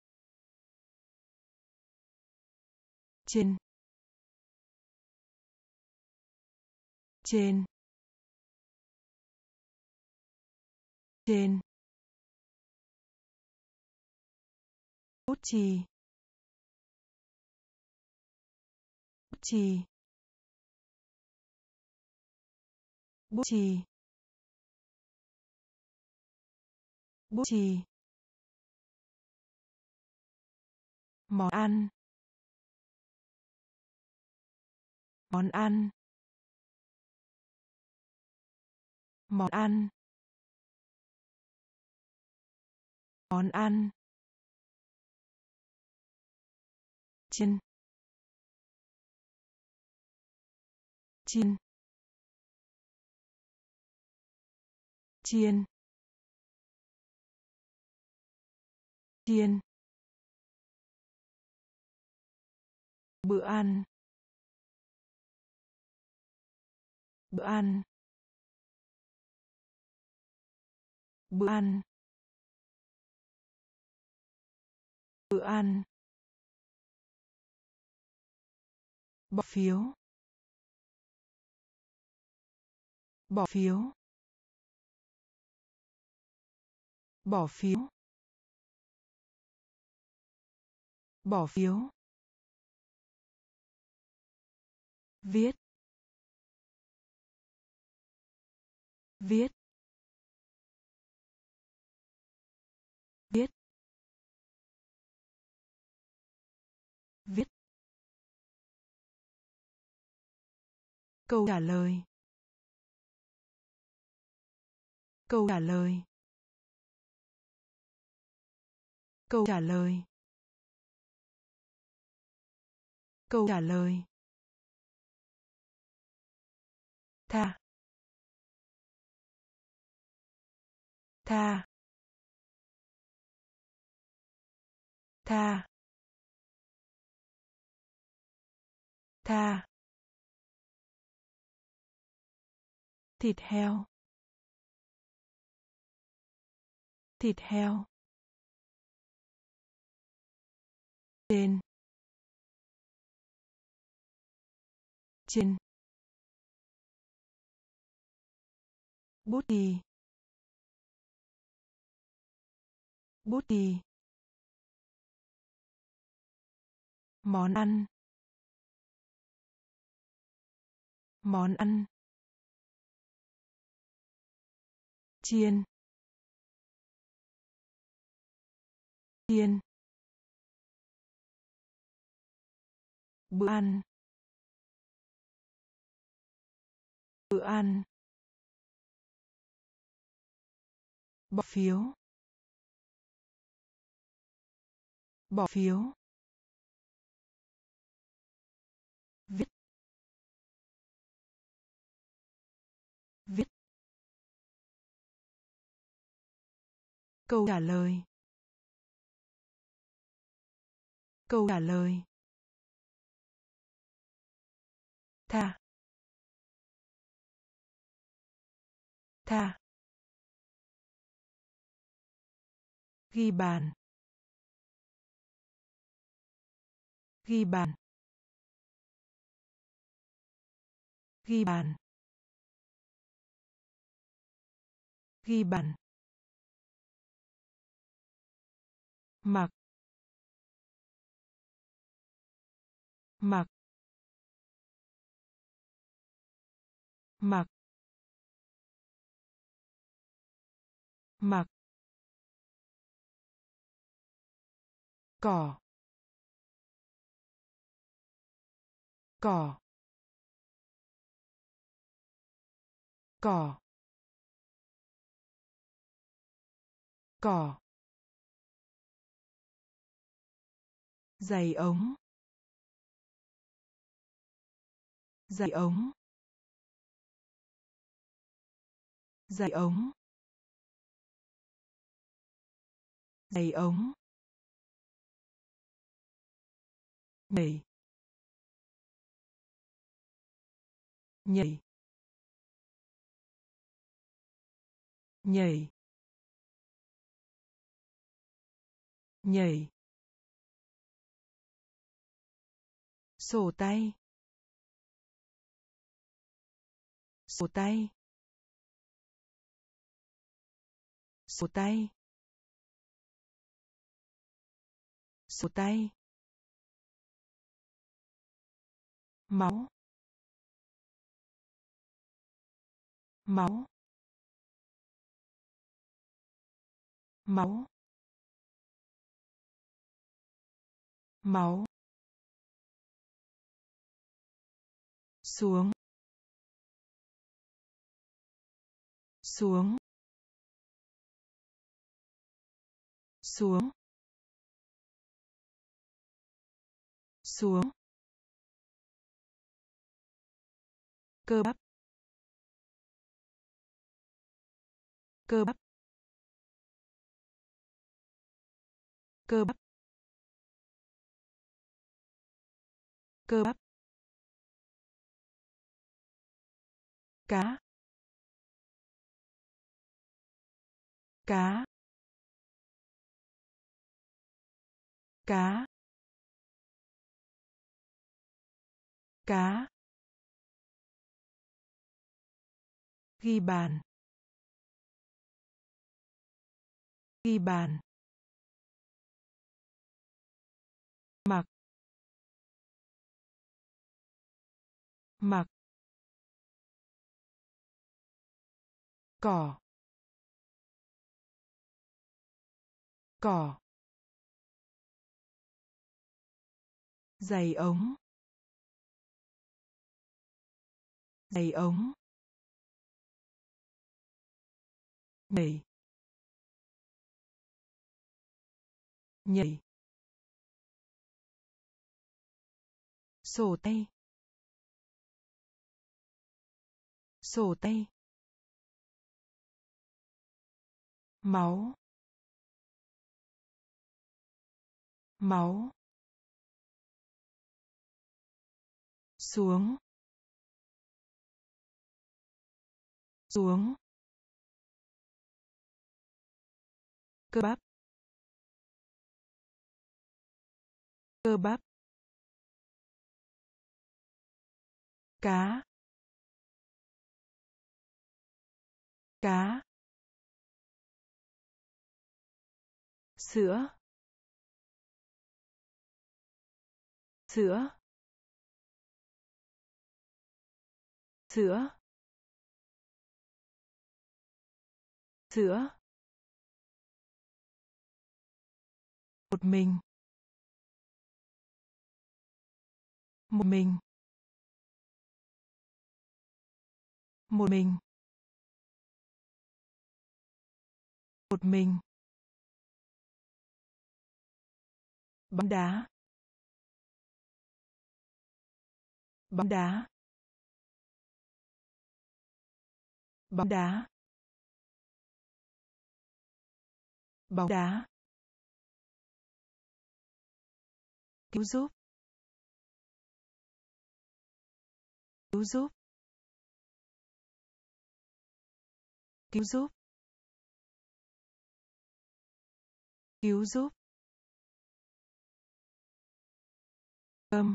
Trên. Trên. Trên. Bút chì. Bút chì. Bút chì. Bút chì. Món ăn. Món ăn. Món ăn. Món ăn. Trên. Chiên. Chiên. Chiên. Bữa ăn. Bữa ăn. Bữa ăn. Bữa ăn. Bỏ phiếu. Bỏ phiếu. Bỏ phiếu. Bỏ phiếu. Viết. Viết. Viết. Viết. Câu trả lời. Câu trả lời. Câu trả lời. Câu trả lời. Tha. Tha. Tha. Tha. Thịt heo. Thịt heo. Trên. Trên. Bút chì. Bút chì. Món ăn. Món ăn. Chiên. Chiên. Bữa ăn. Bữa ăn. Bỏ phiếu. Bỏ phiếu. Viết. Viết. Câu trả lời. Câu trả lời. Tha. Tha. Ghi bàn. Ghi bàn. Ghi bàn. Ghi bàn. Mặc. Mặc. Mặc. Mặc. Cỏ. Cỏ. Cỏ. Cỏ. Giày ống. Giày ống. Giày ống. Giày ống. Nhảy. Nhảy. Nhảy. Nhảy. Sổ tay. Sổ tay. Sổ tay. Sổ tay. Máu. Máu. Máu. Máu. Xuống. Xuống. Xuống. Xuống. Cơ bắp. Cơ bắp. Cơ bắp. Cơ bắp. Cá. Cá. Cá. Cá. Ghi bàn. Ghi bàn. Mặc. Mặc. Cỏ. Cỏ. Giày ống. Giày ống. Nhảy. Nhảy. Sổ tay. Sổ tay. Máu. Máu. Xuống. Xuống. Cơ bắp. Cơ bắp. Cá. Cá. Sữa. Sữa. Sữa. Sữa. Một mình. Một mình. Một mình. Một mình. Bóng đá. Bóng đá. Bóng đá. Bóng đá. Cứu giúp. Cứu giúp. Cứu giúp. Cứu giúp. Cơm.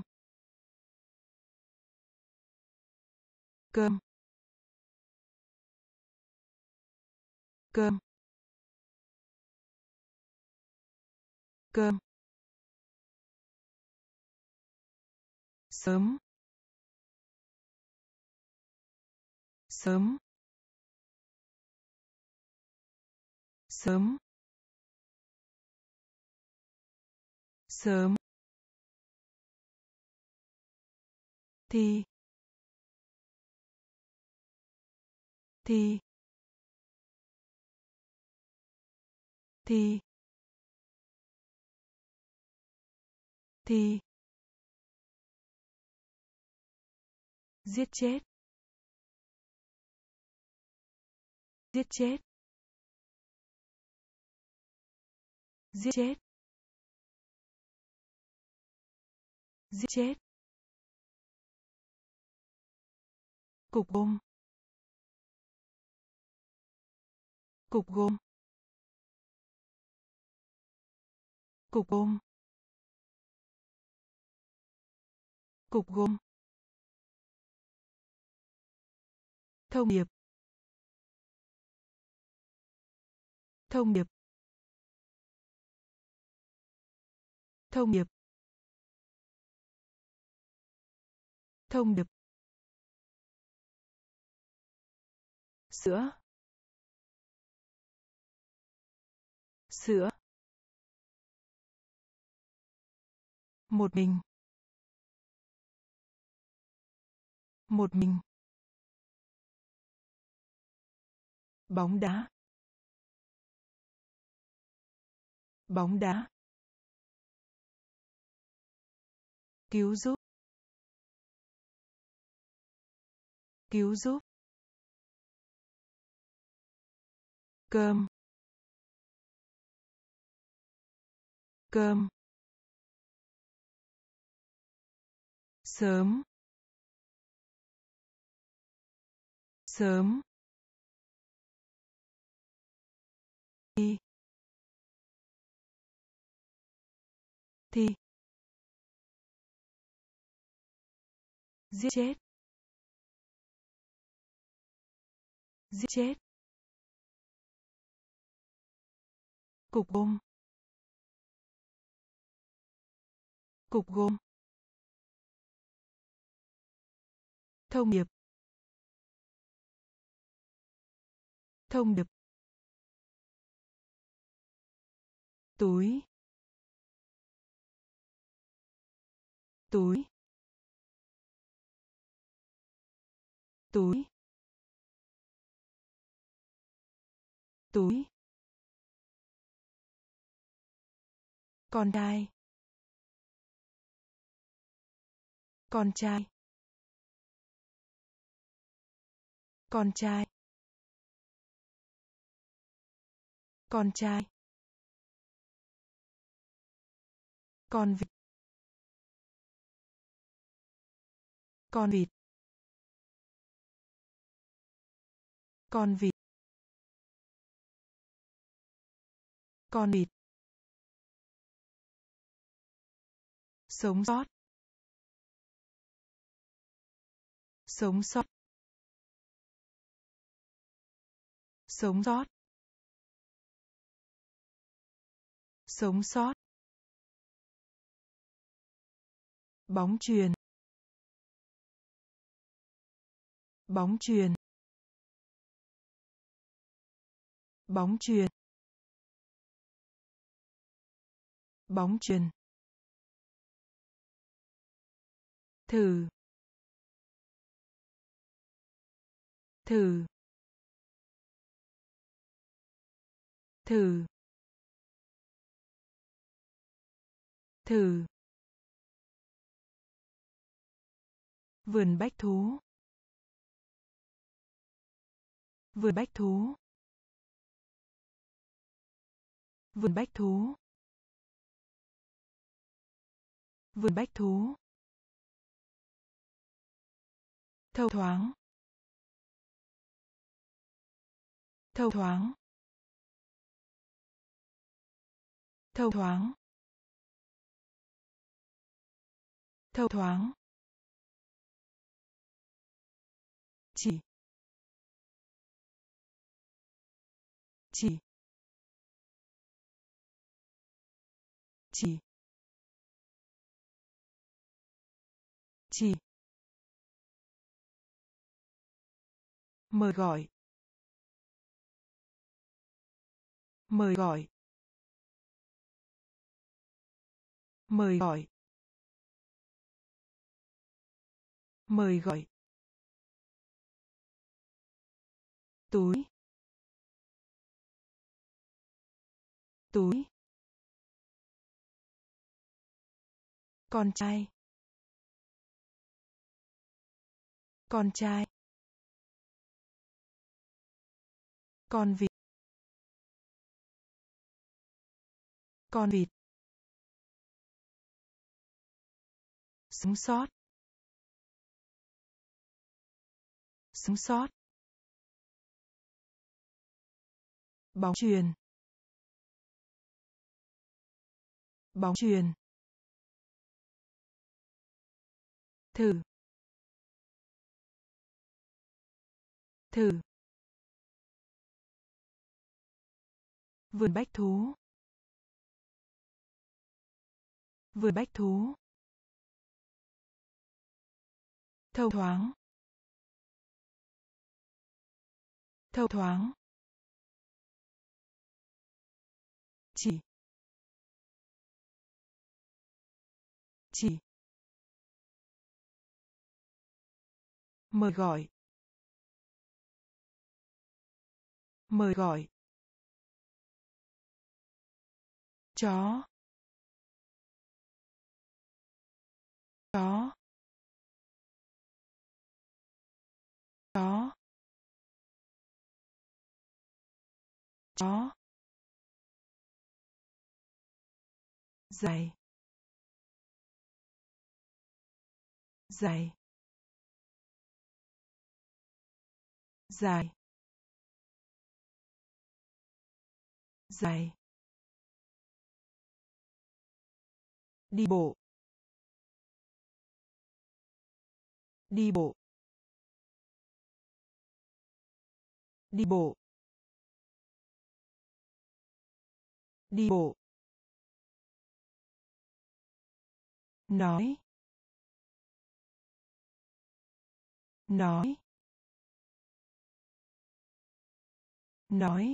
Cơm. Cơm. Cơm. Sớm. Sớm. Sớm. Sớm. Thì. Thì. Thì. Thì. Giết chết. Giết chết. Giết chết. Giết chết. Cục gôm. Cục gôm. Cục gôm. Cục gôm. Thông điệp. Thông điệp. Thông điệp. Thông điệp. Sữa. Sữa. Một mình. Một mình. Bóng đá. Bóng đá. Cứu giúp. Cứu giúp. Cơm. Cơm. Sớm. Sớm. Thì. Thì. Giết chết. Giết chết. Cục gôm. Cục gôm. Thông điệp. Thông điệp. Túi. Túi. Túi. Túi. Con trai. Con trai. Con trai. Con trai. Con vịt. Con vịt. Con vịt. Con vịt. Sống sót. Sống sót. Sống sót. Sống sót. Bóng chuyền. Bóng chuyền. Bóng chuyền. Bóng chuyền. thử thử thử thử vườn bách thú vườn bách thú vườn bách thú vườn bách thú thâu thoáng thâu thoáng thâu thoáng thâu thoáng chỉ chỉ chỉ chỉ mời gọi mời gọi mời gọi mời gọi túi túi con trai con trai con vịt con vịt sống sót sống sót bóng chuyền bóng chuyền thử thử vườn bách thú vườn bách thú thâu thoáng thâu thoáng chỉ chỉ mời gọi mời gọi chó chó chó chó dài dài dài dài đi bộ đi bộ đi bộ đi bộ nói nói nói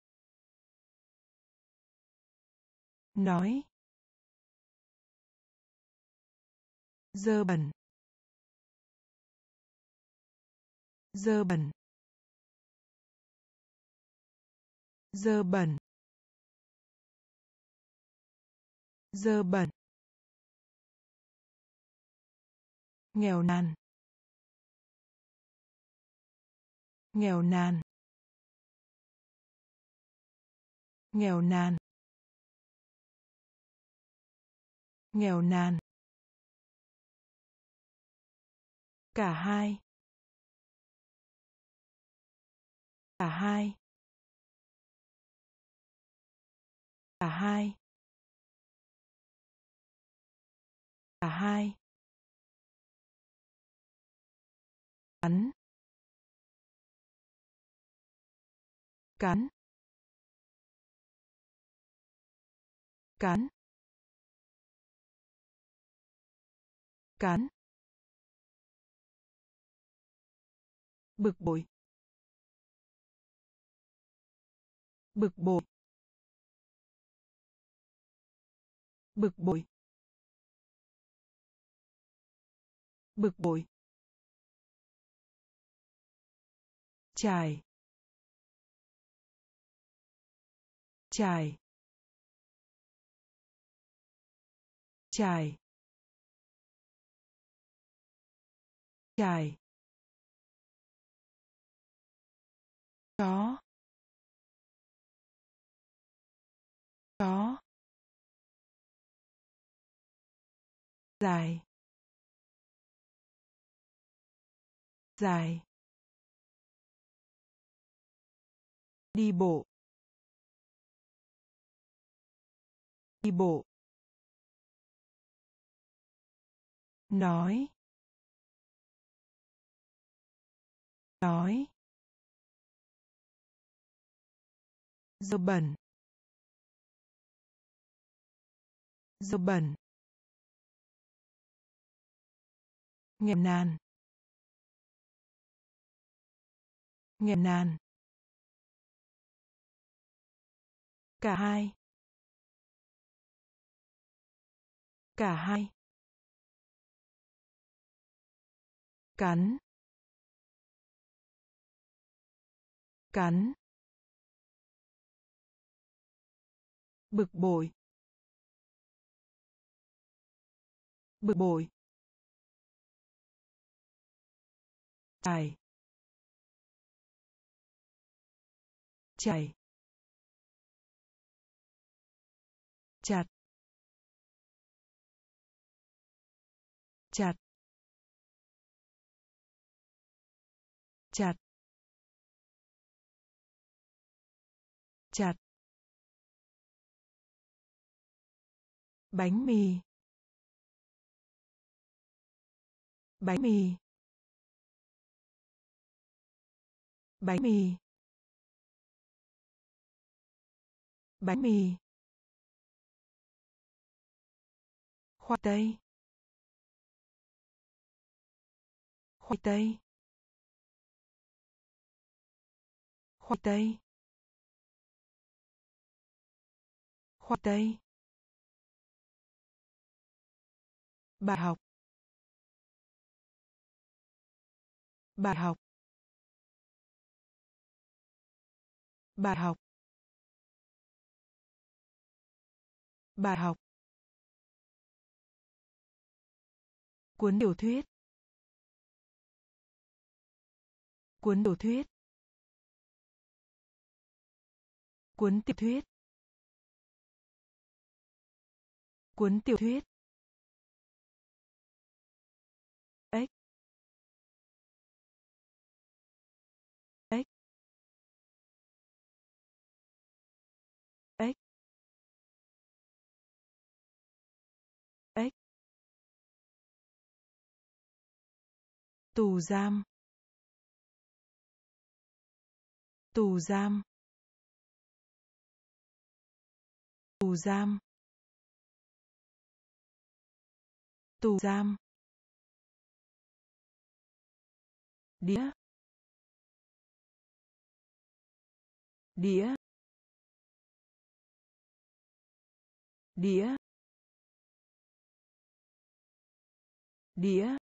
nói dơ bẩn dơ bẩn dơ bẩn dơ bẩn nghèo nàn nghèo nàn nghèo nàn nghèo nàn cả hai cả hai cả hai cả hai cắn cắn cắn cắn bực bội bực bội bực bội Bực bội. Trải. Trải. Trải. Trải. Chó. Chó. Dài. Dài. Đi bộ. Đi bộ. Nói. Nói. Dơ bẩn. Dơ bẩn. Nghèo nàn. Nghèo nàn. Cả hai. Cả hai. Cắn. Cắn. Bực bội. Bực bội. Trải. Trải. Chặt. Chặt. Chặt. Chặt. Bánh mì. Bánh mì. Bánh mì. Bánh mì. Khoai tây. Khoai tây. Khoai tây. Khoai tây. Bài học. Bài học. Bài học. Bài học. Cuốn tiểu thuyết. Cuốn tiểu thuyết. Cuốn tiểu thuyết. Cuốn tiểu thuyết. Ếch. Ếch. Ếch. Ếch. Tù giam. Tù giam. Tù giam. Tù giam. Đĩa. Đĩa. Đĩa. Đĩa.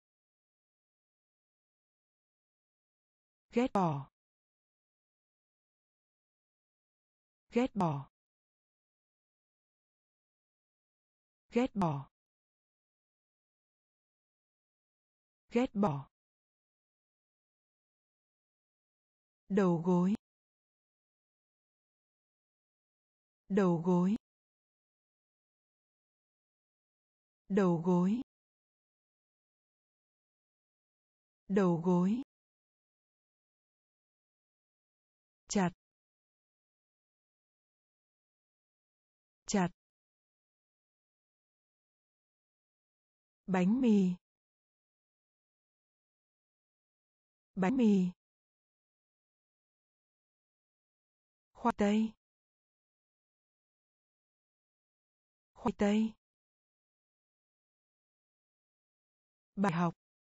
Ghét bỏ. Ghét bỏ. Ghét bỏ. Ghét bỏ. Đầu gối. Đầu gối. Đầu gối. Đầu gối. Chặt. Chặt. Bánh mì. Bánh mì. Khoai tây. Khoai tây. Bài học.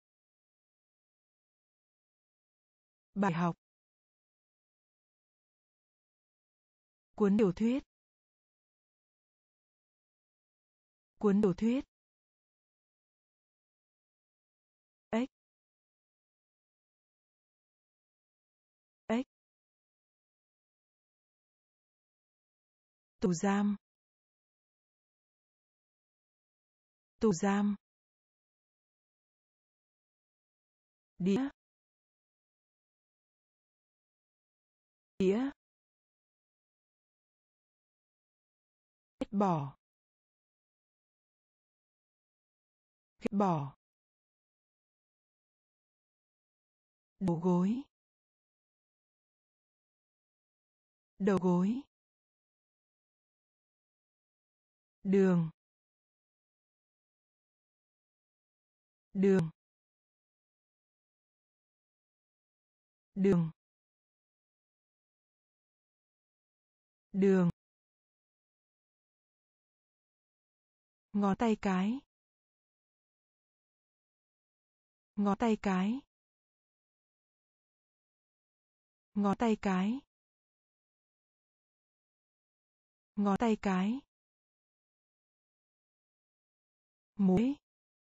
Bài học. Cuốn tiểu thuyết. Cuốn tiểu thuyết. Tù giam. Tù giam. Đĩa. Đĩa. Ghét bỏ. Ghét bỏ. Đầu gối. Đầu gối. Đường. Đường. Đường. Đường. Ngón tay cái. Ngón tay cái. Ngón tay cái. Ngón tay cái. Muối.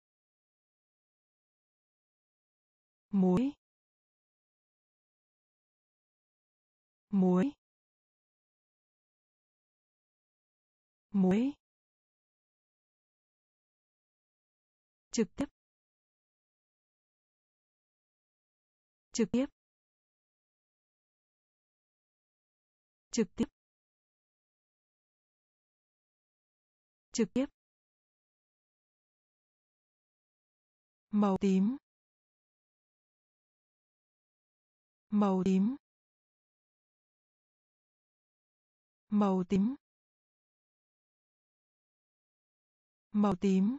Muối. Muối. Muối. Trực tiếp. Trực tiếp. Trực tiếp. Trực tiếp. Màu tím. Màu tím. Màu tím. Màu tím.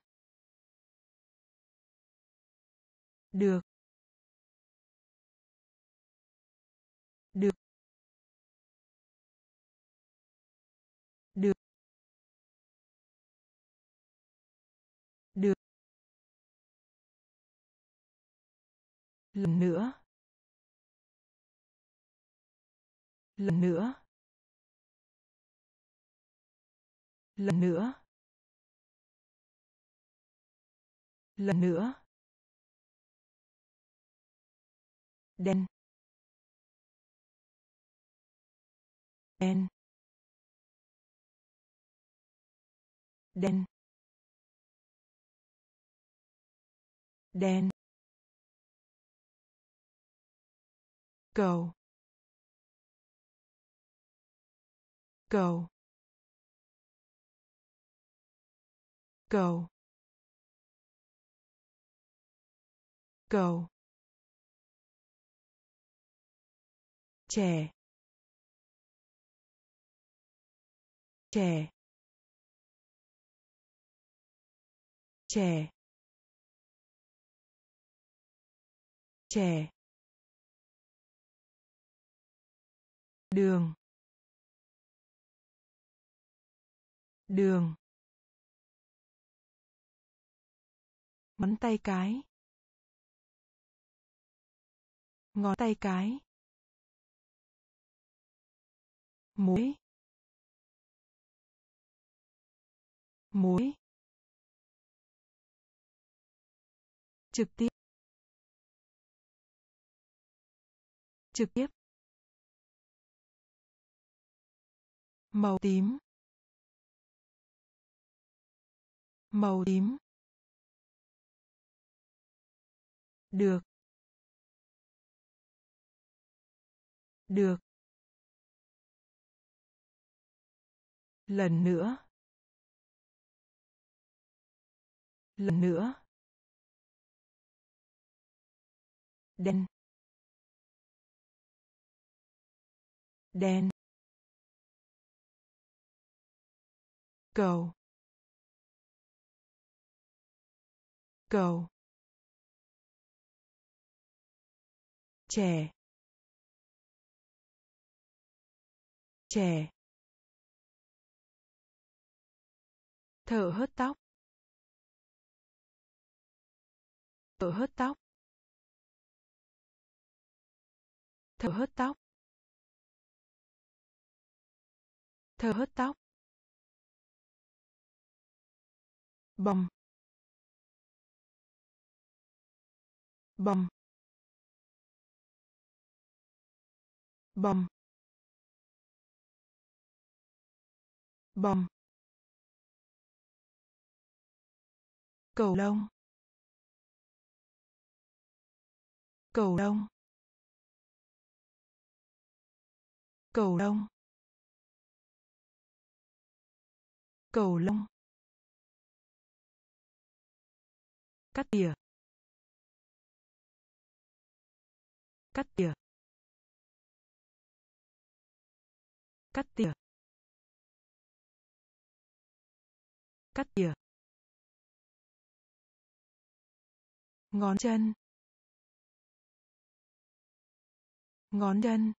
Được. Được. Được. Được. Lần nữa. Lần nữa. Lần nữa. Lần nữa. Đen. Đen. Đen. Đen. Cầu. Cầu. Cầu. Cầu. Trẻ. Trẻ. Trẻ. Trẻ. Đường. Đường. Ngón tay cái. Ngón tay cái. Muối. Muối. Trực tiếp. Trực tiếp. Màu tím. Màu tím. Được. Được. Lần nữa. Lần nữa. Đen. Đen. Cầu. Cầu. Trẻ. Trẻ. Thở hớt tóc. Thở hớt tóc. Thở hớt tóc. Thở hớt tóc. Bồng. Bồng. Bồng. bom, cầu lông, cầu lông, cầu lông, cầu lông, cắt tỉa, cắt tỉa, cắt tỉa, cắt tỉa, ngón chân, ngón chân,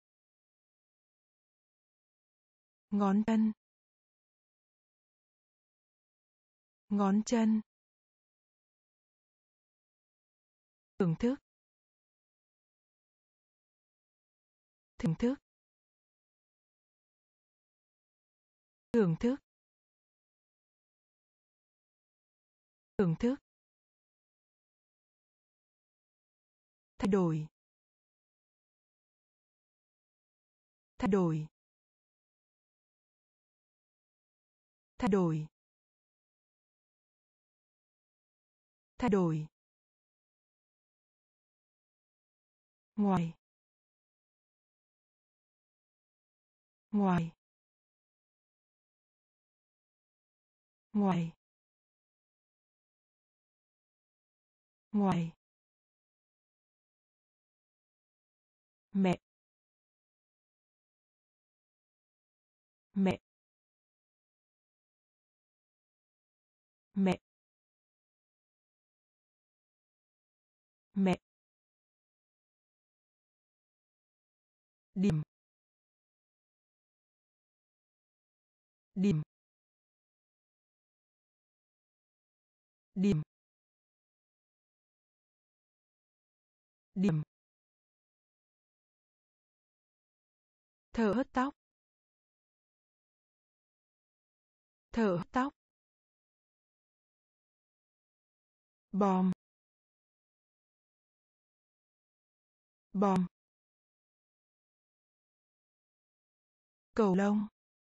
ngón chân, ngón chân, thưởng thức, thưởng thức, thưởng thức, thưởng thức, thay đổi, thay đổi, thay đổi, thay đổi, ngoài, ngoài, ngoài, ngoài, mẹ, mẹ, mẹ, mẹ, điểm, điểm, điểm, điểm, thở hớt tóc, thở hớt tóc, bom, bom, cầu lông,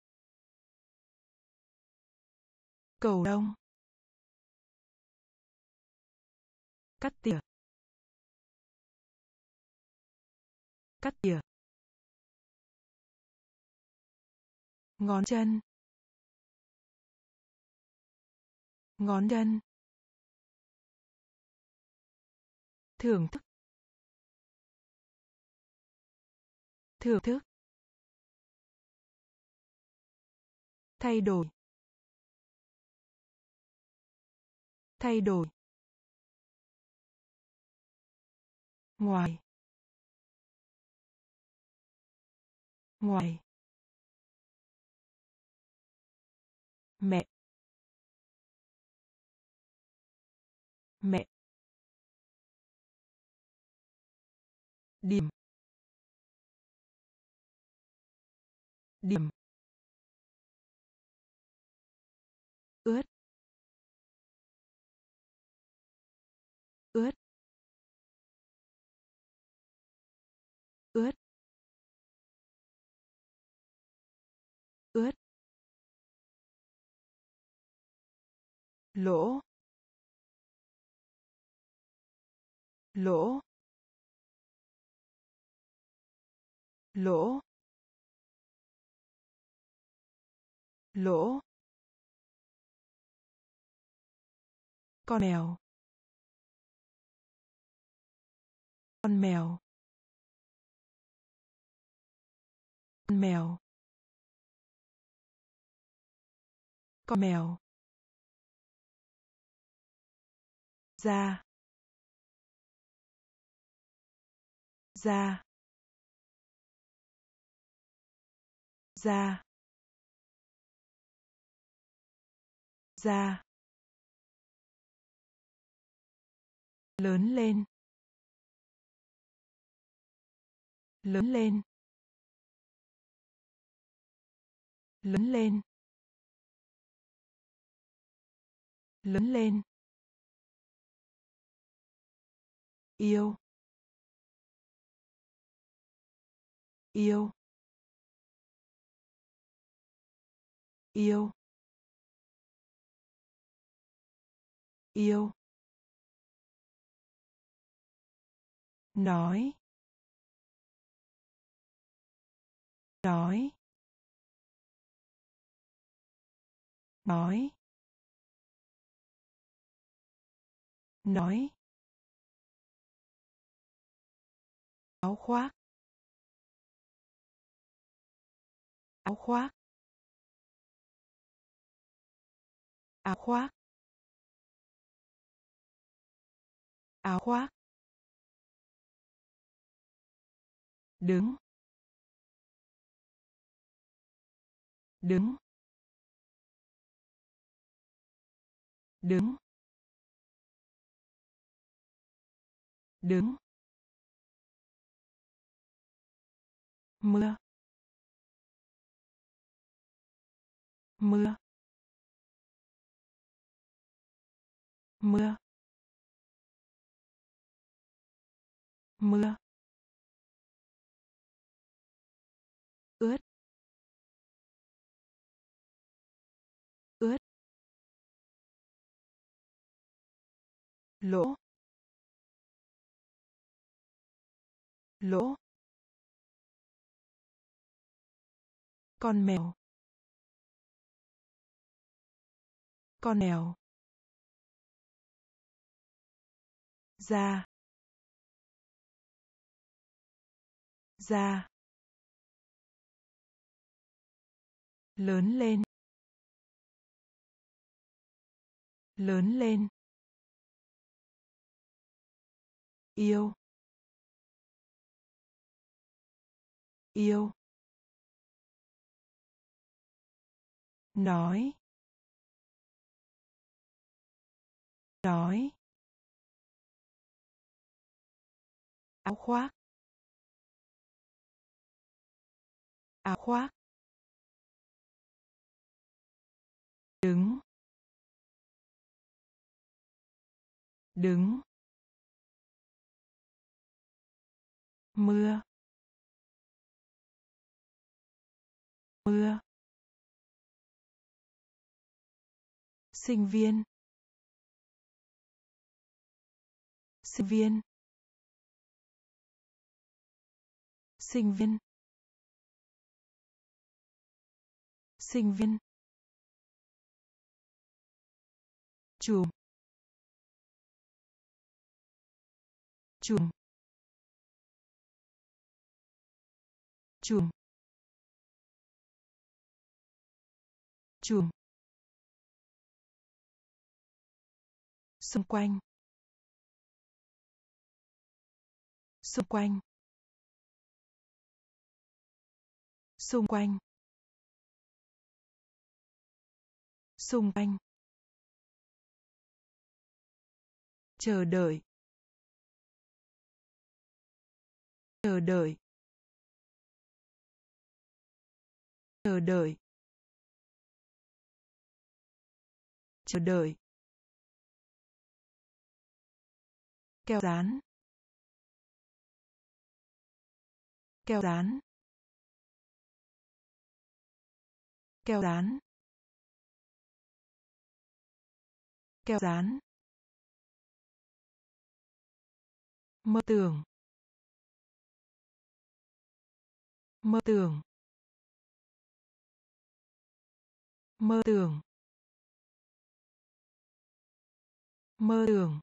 cầu lông, cắt tỉa, cắt tỉa, ngón chân, ngón chân, thưởng thức, thưởng thức, thay đổi, thay đổi, ngoài, ngoài, mẹ, mẹ, điểm, điểm, ướt, ướt, ướt, ướt, lỗ, lỗ, lỗ, lỗ, con mèo, con mèo, con mèo, con mèo, da, da, da, da, lớn lên, lớn lên, lớn lên, lớn lên, yêu, yêu, yêu, yêu, nói, nói, nói, nói, áo khoác, áo khoác, áo khoác, áo khoác, đứng, đứng, đứng, đứng, mưa, mưa, mưa, mưa, ướt, ướt, lỗ, lỗ, con mèo, con mèo, da, da, lớn lên, lớn lên, yêu, yêu, nói, nói, áo khoác, áo khoác, đứng, đứng, mưa, mưa, sinh viên, sinh viên, sinh viên, sinh viên, chùm, chùm, chùm, chùm, xung quanh, xung quanh, xung quanh, xung quanh, chờ đợi, chờ đợi, chờ đợi, chờ đợi, keo dán, keo dán, keo dán, keo dán, mơ tưởng, mơ tưởng, mơ tưởng, mơ tưởng,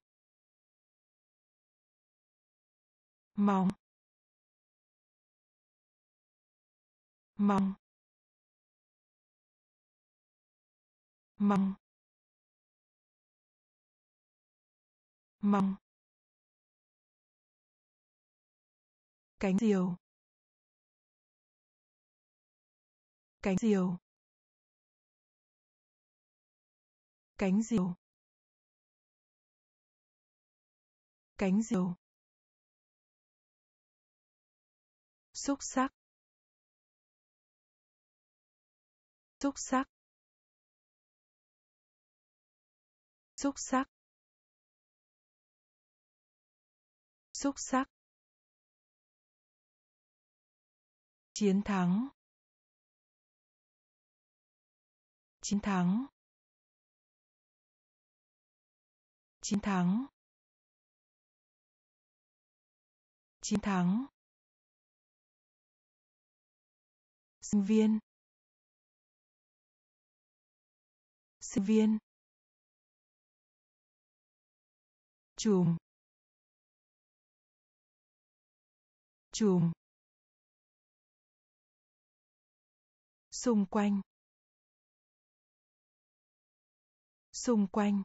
mong, mong, mong, mong, cánh diều, cánh diều, cánh diều, cánh diều, xúc xắc, xúc xắc, xúc xắc, xúc xắc, chiến thắng, Chiến thắng. Chiến thắng. Chiến thắng. Sinh viên. Sinh viên. Chùm. Chùm. Xung quanh. Xung quanh.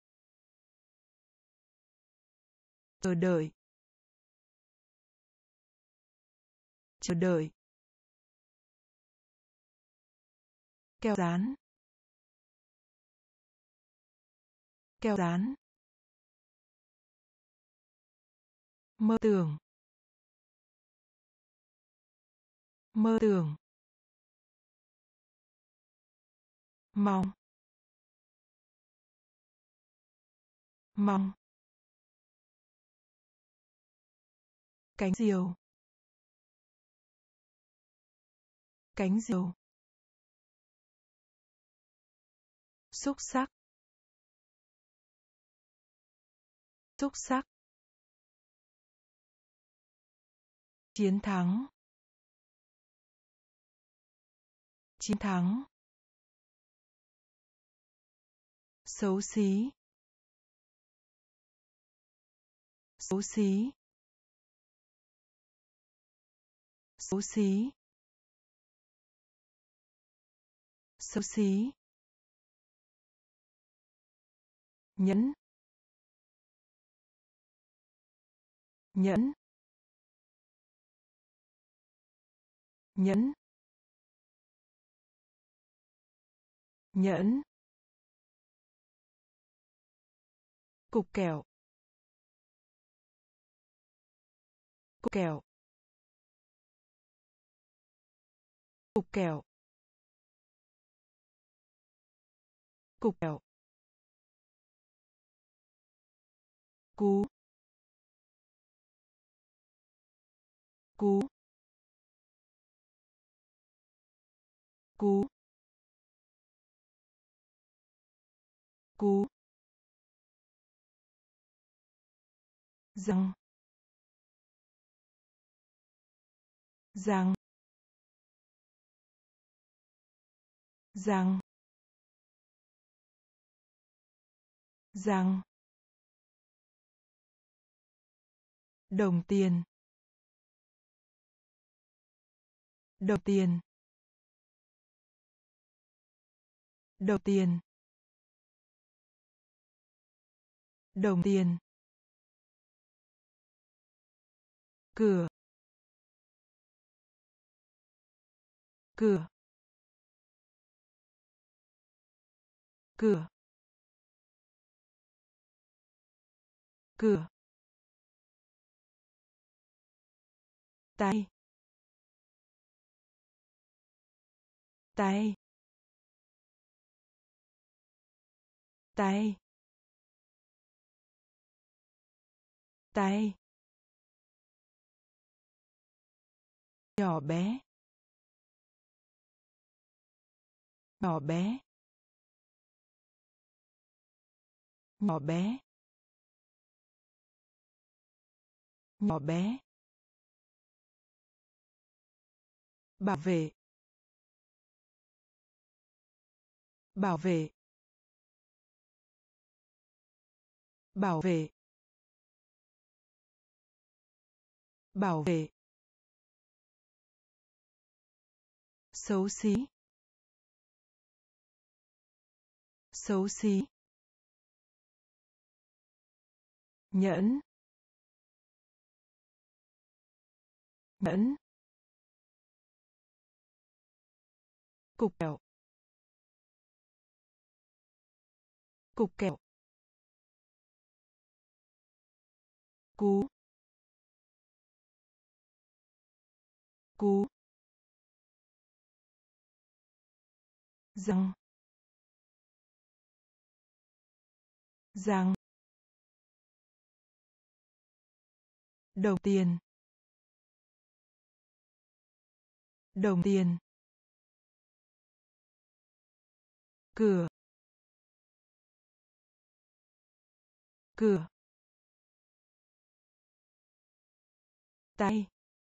Chờ đợi. Chờ đợi. Keo dán. Keo dán. Mơ tưởng. Mơ tưởng. Mong. Mong. Cánh diều. Cánh diều. Xúc xắc. Xúc xắc. Chiến thắng. Chiến thắng. Xấu xí. Xấu xí. Xấu xí. Xấu xí. Nhẫn. Nhẫn. Nhẫn. Nhẫn. Cục kẹo. Cục kẹo. Cục kẹo. Cục kẹo. Cú. Cú. Cú. Cú. Răng. Răng. Răng. Răng. Đồng tiền. Đồng tiền. Đồng tiền. Đồng tiền. Cửa. Cửa. Cửa. Cửa. Tay. Tay. Tay. Tay. Nhỏ bé. Nhỏ bé. Nhỏ bé. Nhỏ bé. Bảo vệ. Bảo vệ. Bảo vệ. Bảo vệ. Xấu xí. Xấu xí. Nhẫn. Nhẫn. Cục kẹo. Cục kẹo. Cú. Cú. Răng. Răng. Đồng tiền. Đồng tiền. cửa cửa tay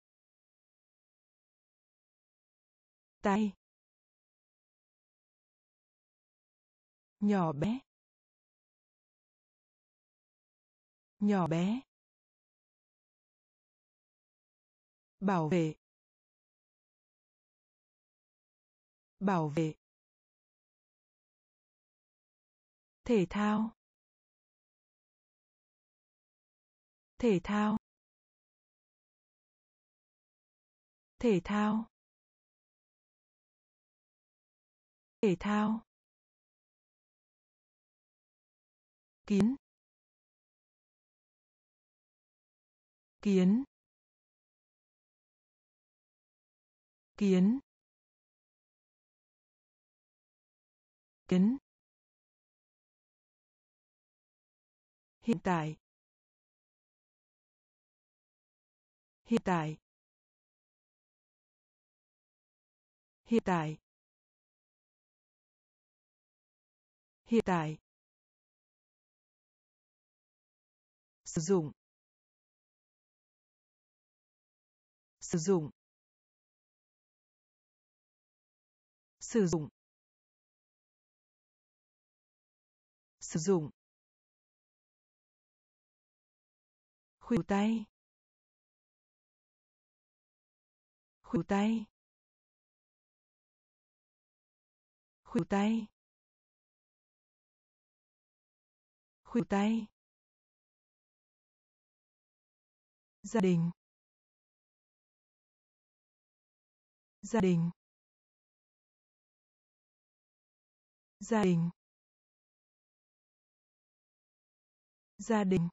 tay nhỏ bé nhỏ bé bảo vệ bảo vệ thể thao thể thao thể thao thể thao kiến kiến kiến kiến hiện tại hiện tại hiện tại hiện tại sử dụng sử dụng sử dụng sử dụng khuỷu tay khuỷu tay khuỷu tay khuỷu tay gia đình gia đình gia đình gia đình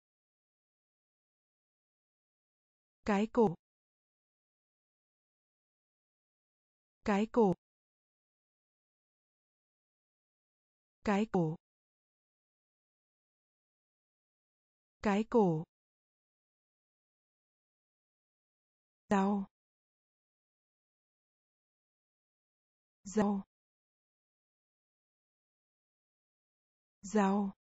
cái cổ cái cổ cái cổ cái cổ rau rau rau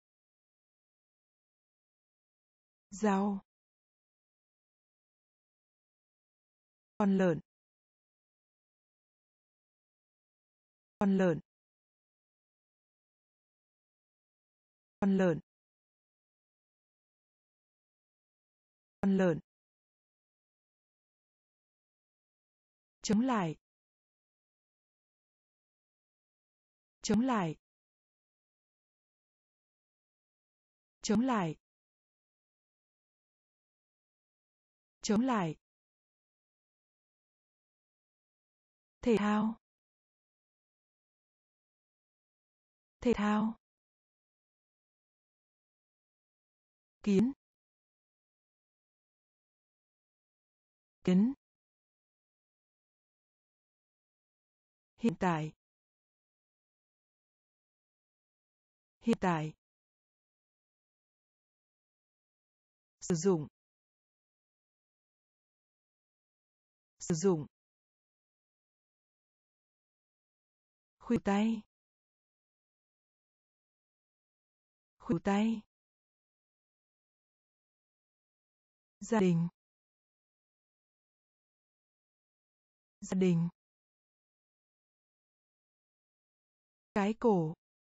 rau con lợn con lợn con lợn con lợn chống lại chống lại chống lại chống lại thể thao thể thao kiến kiến hiện tại hiện tại sử dụng sử dụng khuỷu tay khuỷu tay gia đình gia đình cái cổ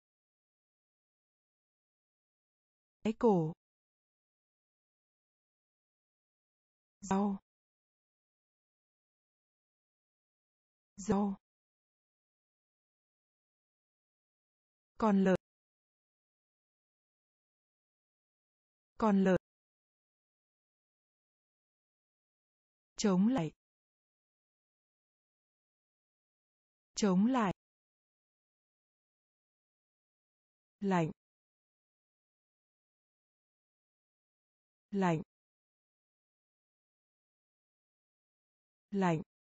cái cổ rau rau con lợn con lợn chống lại chống lại lạnh lạnh lạnh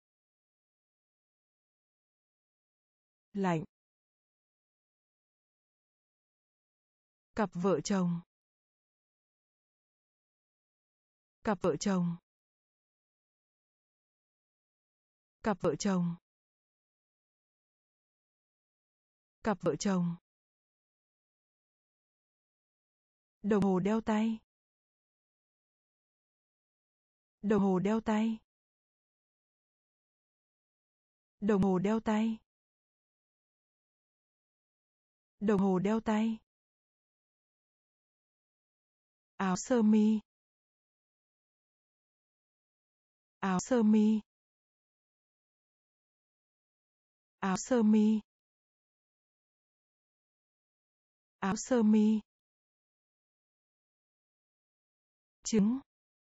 lạnh cặp vợ chồng cặp vợ chồng cặp vợ chồng Cặp vợ chồng. Đồng hồ đeo tay. Đồng hồ đeo tay. Đồng hồ đeo tay. Đồng hồ đeo tay. Áo sơ mi. Áo sơ mi. Áo sơ mi. Áo sơ mi. Trứng.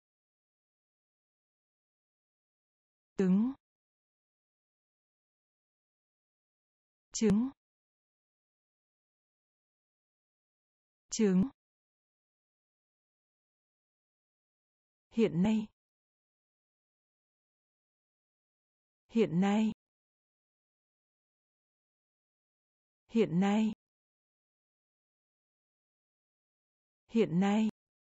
Trứng. Trứng. Trứng. Hiện nay. Hiện nay. Hiện nay. Hiện nay.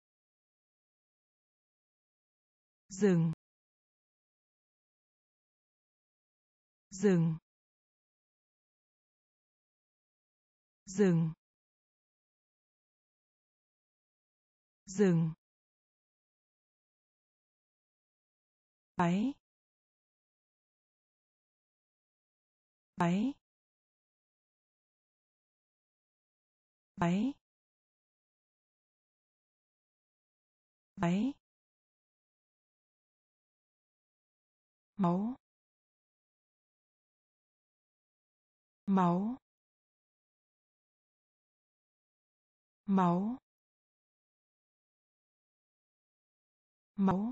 Dừng. Dừng. Dừng. Dừng. Váy. Váy. Váy. Váy. Máu. Máu. Máu. Máu.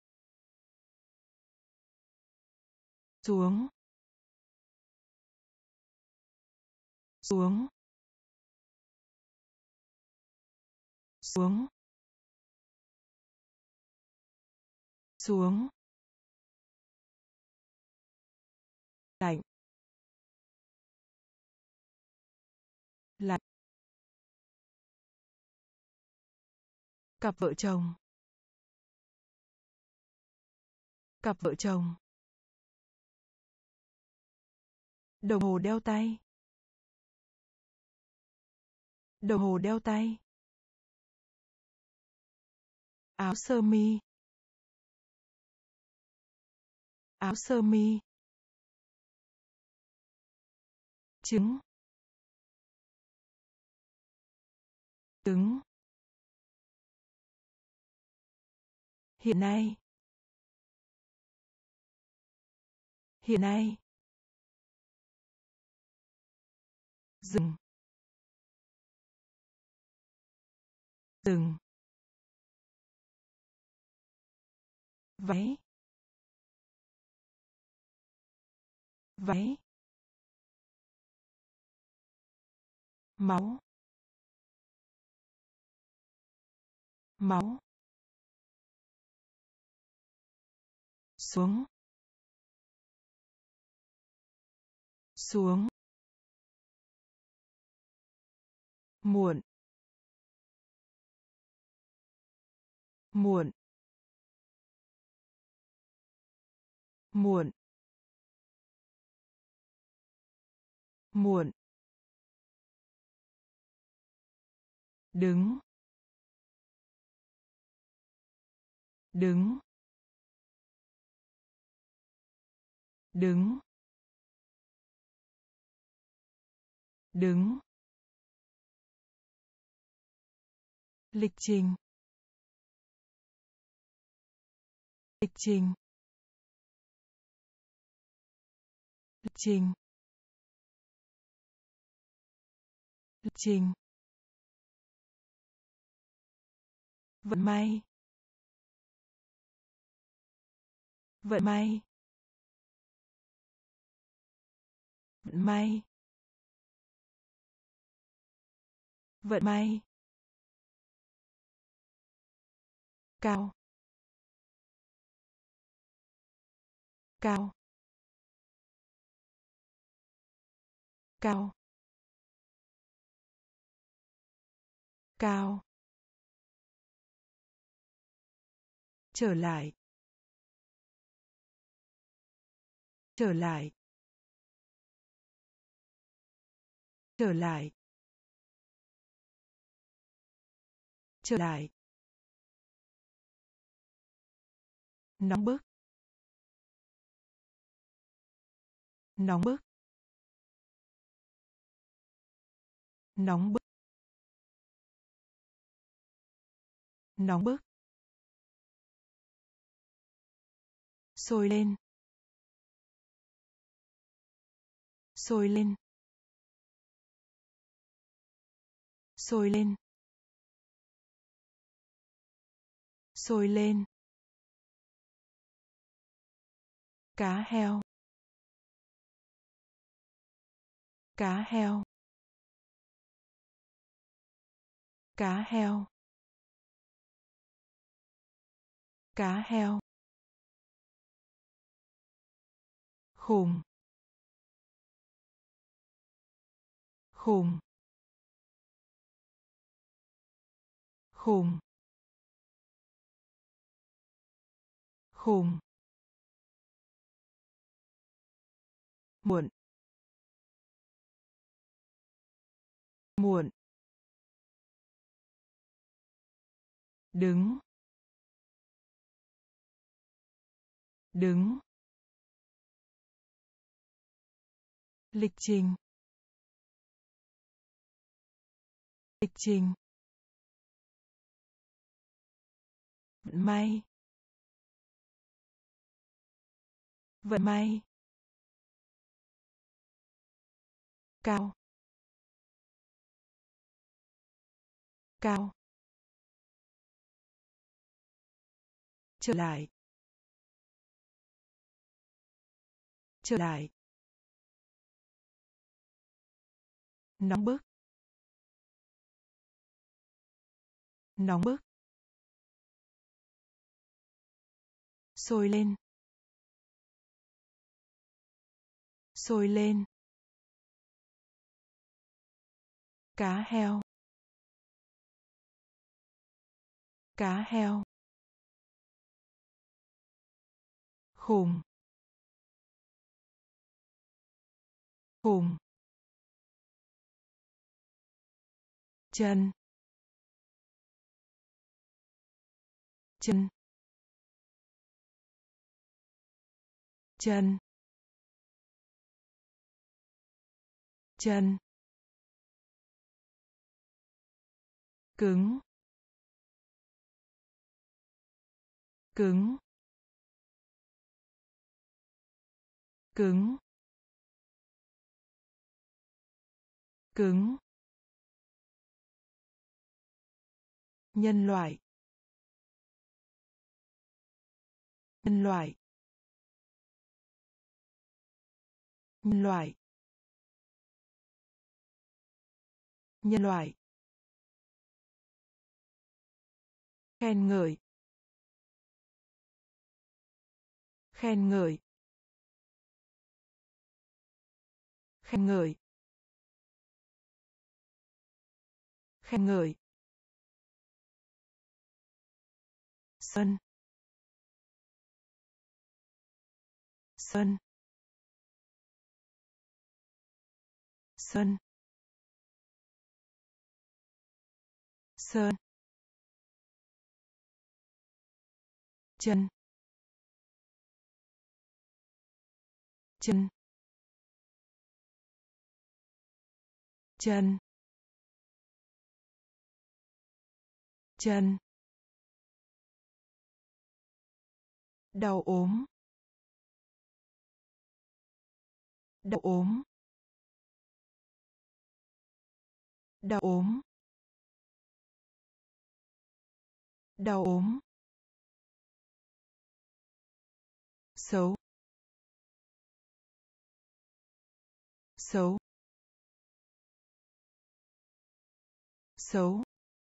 Xuống. Xuống. Xuống. Xuống. Lạnh. Lạnh. Cặp vợ chồng. Cặp vợ chồng. Đồng hồ đeo tay. Đồng hồ đeo tay. Áo sơ mi. Áo sơ mi. Trứng. Trứng. Hiện nay. Hiện nay. Dừng. Dừng. Váy. Váy. Máu. Máu. Xuống. Xuống. Muộn. Muộn. Muộn. Muộn. Đứng. Đứng. Đứng. Đứng. Lịch trình. Lịch trình. Lịch trình. Lịch trình. Vận may. Vận may. Vận may. Vận may. Cao. Cao. Cao. Cao. Trở lại. Trở lại. trở lại, trở lại, nóng bức, nóng bức, nóng bức, nóng bức, sôi lên, sôi lên, sôi lên, sôi lên, cá heo, cá heo, cá heo, cá heo, khùng, khùng, khùng, khùng, muộn, muộn, đứng, đứng, lịch trình, lịch trình, vận may, vận may, cao, cao, trở lại, trở lại, nóng bức, nóng bức, sôi lên, sôi lên, cá heo, cá heo, khùng, khùng, chân, chân, chân, chân, cứng, cứng, cứng, cứng, nhân loại, nhân loại, nhân loại, nhân loại, khen ngợi, khen ngợi, khen ngợi, khen ngợi, sân, sân, sân, sơn, chân, chân, chân, chân, đau ốm, đau ốm, đau ốm, đau ốm, xấu, xấu, xấu,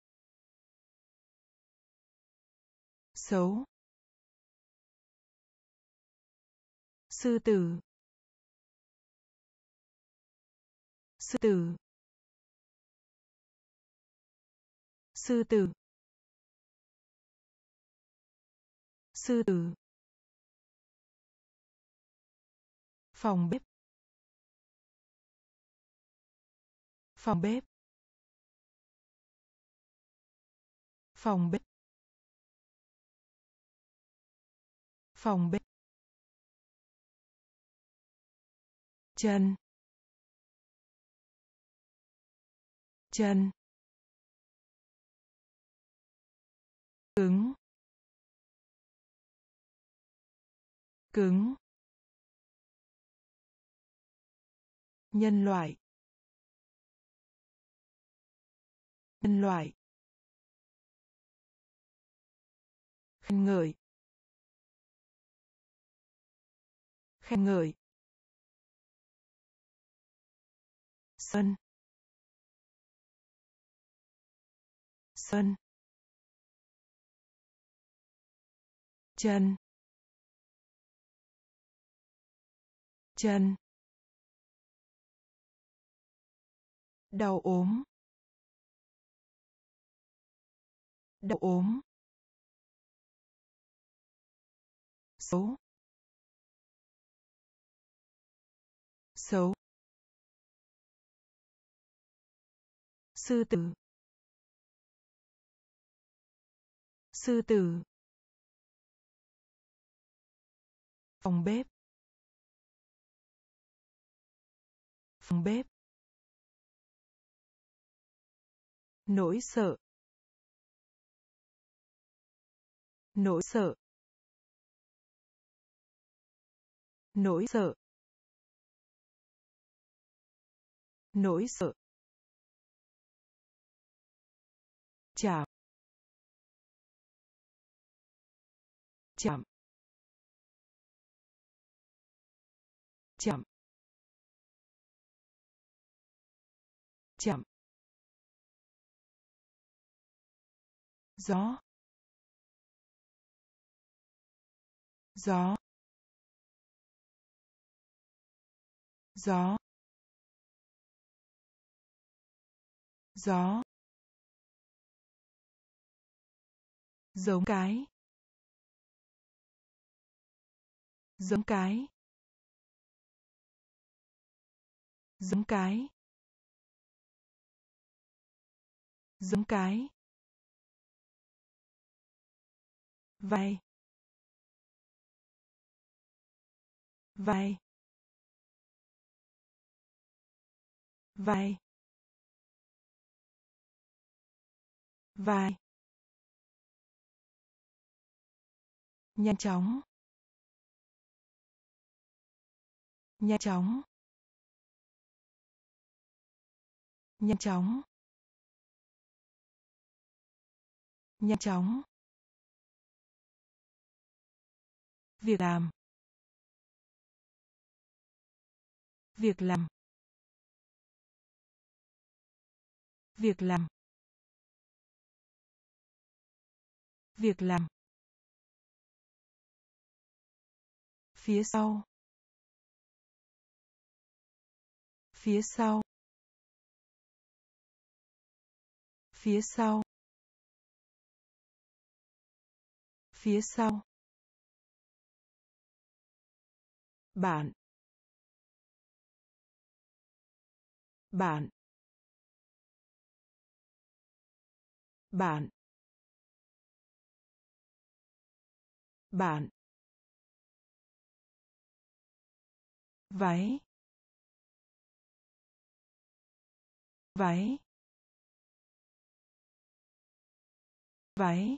xấu, sư tử, sư tử, sư tử, sư tử, phòng bếp, Phòng bếp. Phòng bếp. Phòng bếp. Chân. Chân. Cứng. Cứng. Nhân loại. Nhân loại. Khen ngợi. Khen ngợi. Sân. Sân. Chân. Chân. Đau ốm. Đau ốm. Xấu. Xấu. Sư tử. Sư tử. Phòng bếp. Phòng bếp. Nỗi sợ. Nỗi sợ. Nỗi sợ. Nỗi sợ. Chạm. Chạm. Chạm. Chạm. Gió. Gió. Gió. Gió. Giống cái. Giống cái. Giống cái. Giống cái. Vai. Vai. Vai. Vai. Nhanh chóng. Nhanh chóng. Nhanh chóng. Nhanh chóng. Việc làm. Việc làm. Việc làm. Việc làm. Phía sau. Phía sau. Phía sau. Phía sau. Bạn. Bạn. Bạn. Bạn. Váy. Váy. Váy.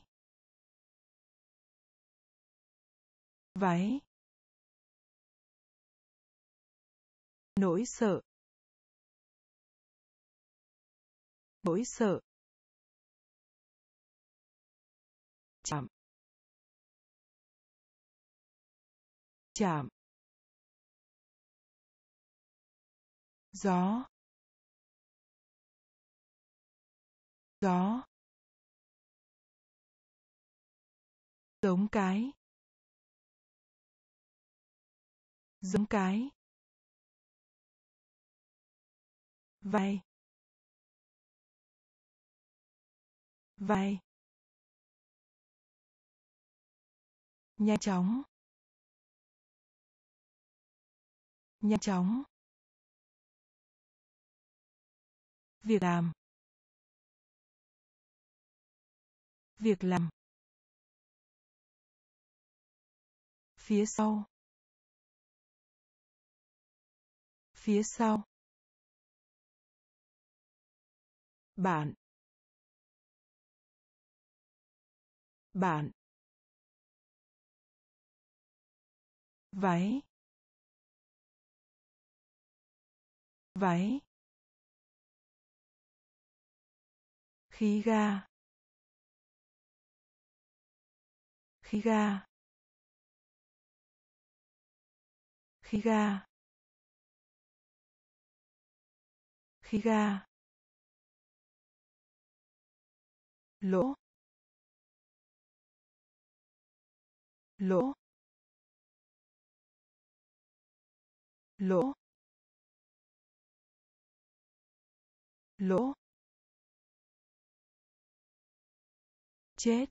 Váy. Nỗi sợ. Nỗi sợ. Chạm. Chạm. Gió. Gió. Giống cái. Giống cái. Vai. Vai. Nhanh chóng. Nhanh chóng. Việc làm. Việc làm. Phía sau. Phía sau. Bạn. Bạn. Váy. Váy. Khí ga. Khí ga. Khí ga. Khí ga. Lỗ. Lỗ. Lỗ. Lỗ. Chết.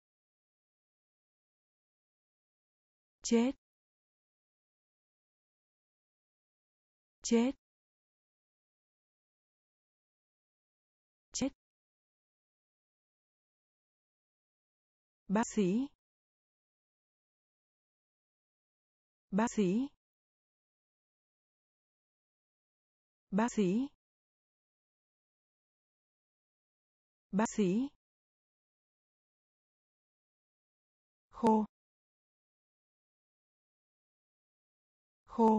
Chết. Chết. Chết. Bác sĩ. Bác sĩ. Bác sĩ. Bác sĩ. Khô. Khô.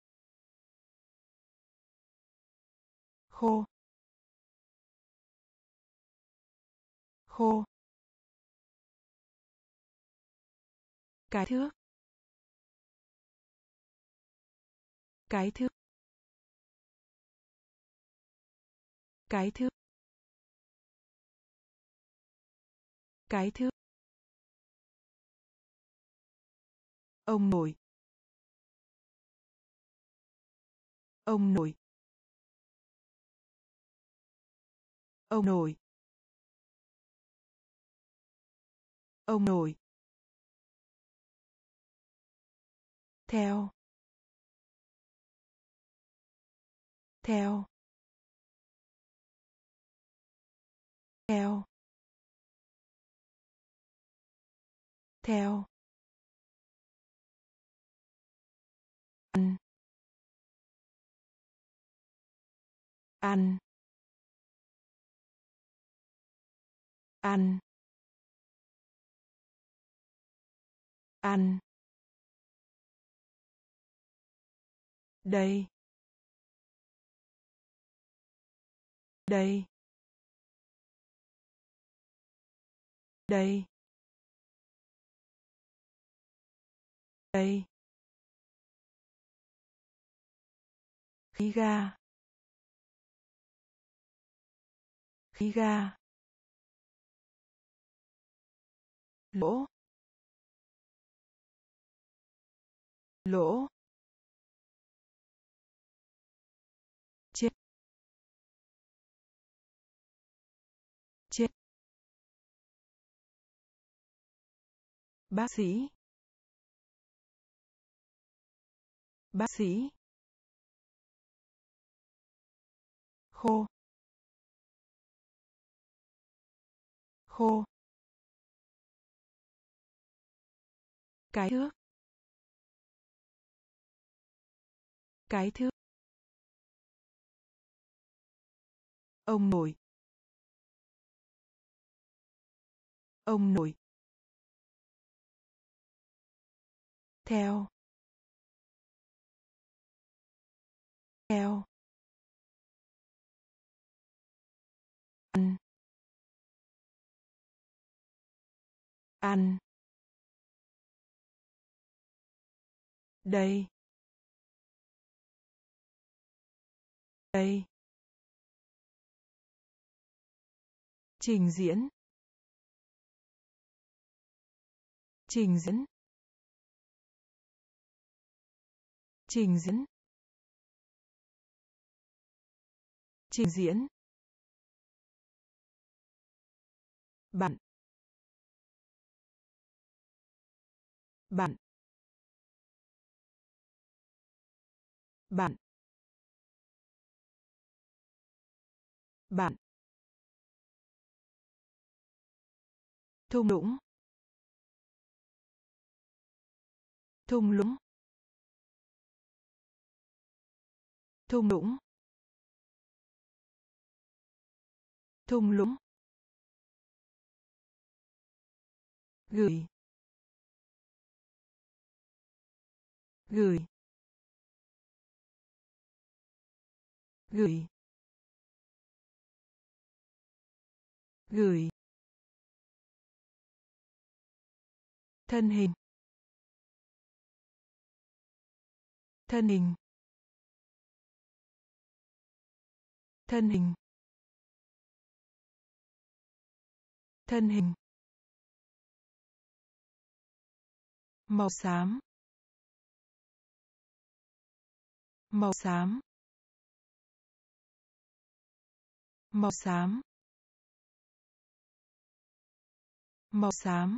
Khô. Khô. Cái thước. Cái thước. Cái thước. Cái thước. Ông nội. Ông nội. Ông nội. Ông nội. Theo. Theo. Theo. Theo. Ăn. Ăn. Ăn. Ăn. Đây. Đây. Đây. Đây. Khí ga. Khí ga. Lỗ. Lỗ. Chết. Chết. Bác sĩ. Bác sĩ. Khô. Khô. Cái thước. Cái thước. Ông nội. Ông nội. Theo. Theo. Ăn. Ăn. Đây. Đây. Trình diễn. Trình diễn. Trình diễn. Trình diễn. Bạn. Bạn. Bạn. Bạn. Thung lũng. Thung lũng. Thung lũng. Thung lũng. Gửi. Gửi. Gửi. Gửi. Thân hình. Thân hình. Thân hình. Thân hình. Màu xám. Màu xám. Màu xám. Màu xám.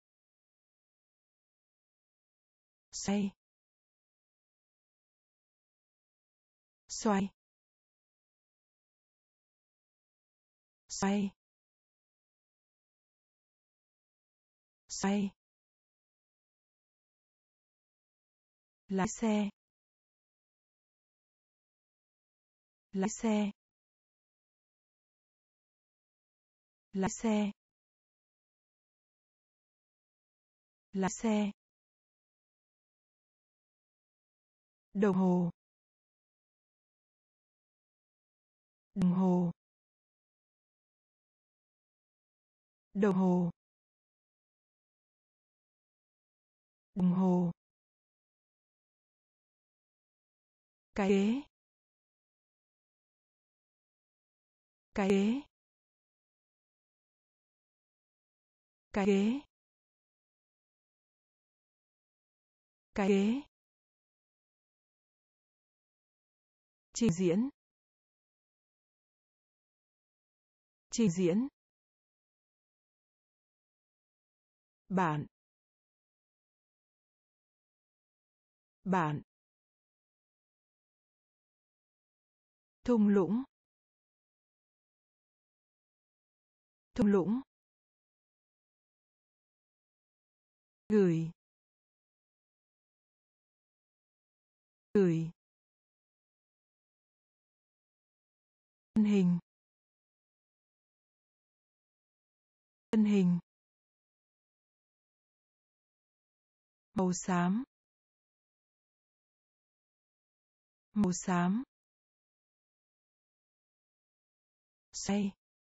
Xoay. Xoay. Xoay. Xoay. Lái xe. Lái xe. Lái xe. Lái xe. Đồng hồ. Đồng hồ. Đồng hồ. Đồng hồ. Cái ghế. Cái ghế. Cái ghế. Cái ghế. Trình diễn. Trình diễn. Bạn. Bạn. Thung lũng. Thung lũng. Gửi. Gửi. Thân hình. Thân hình. Màu xám. Màu xám. Xoay.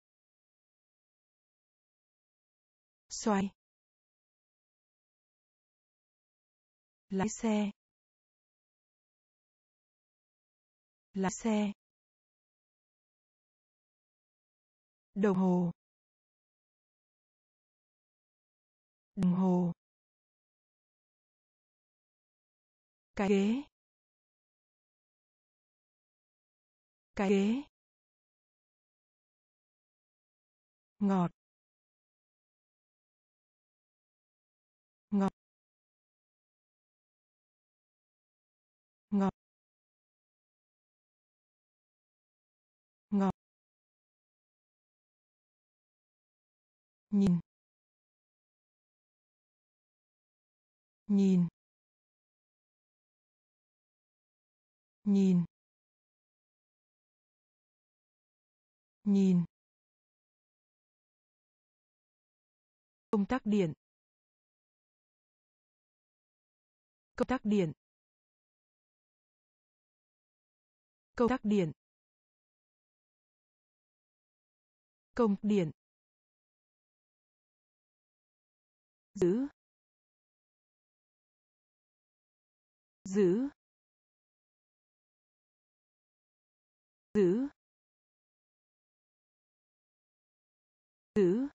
Xoay. Lái xe. Lái xe. Đồng hồ. Đồng hồ. Cái ghế. Cái ghế. Ngọt. Ngọt. Ngọt. Ngọt. Nhìn. Nhìn. Nhìn. Nhìn. Công tắc điện. Công tắc điện. Công tắc điện. Công điện. Giữ. Giữ. Giữ. Giữ.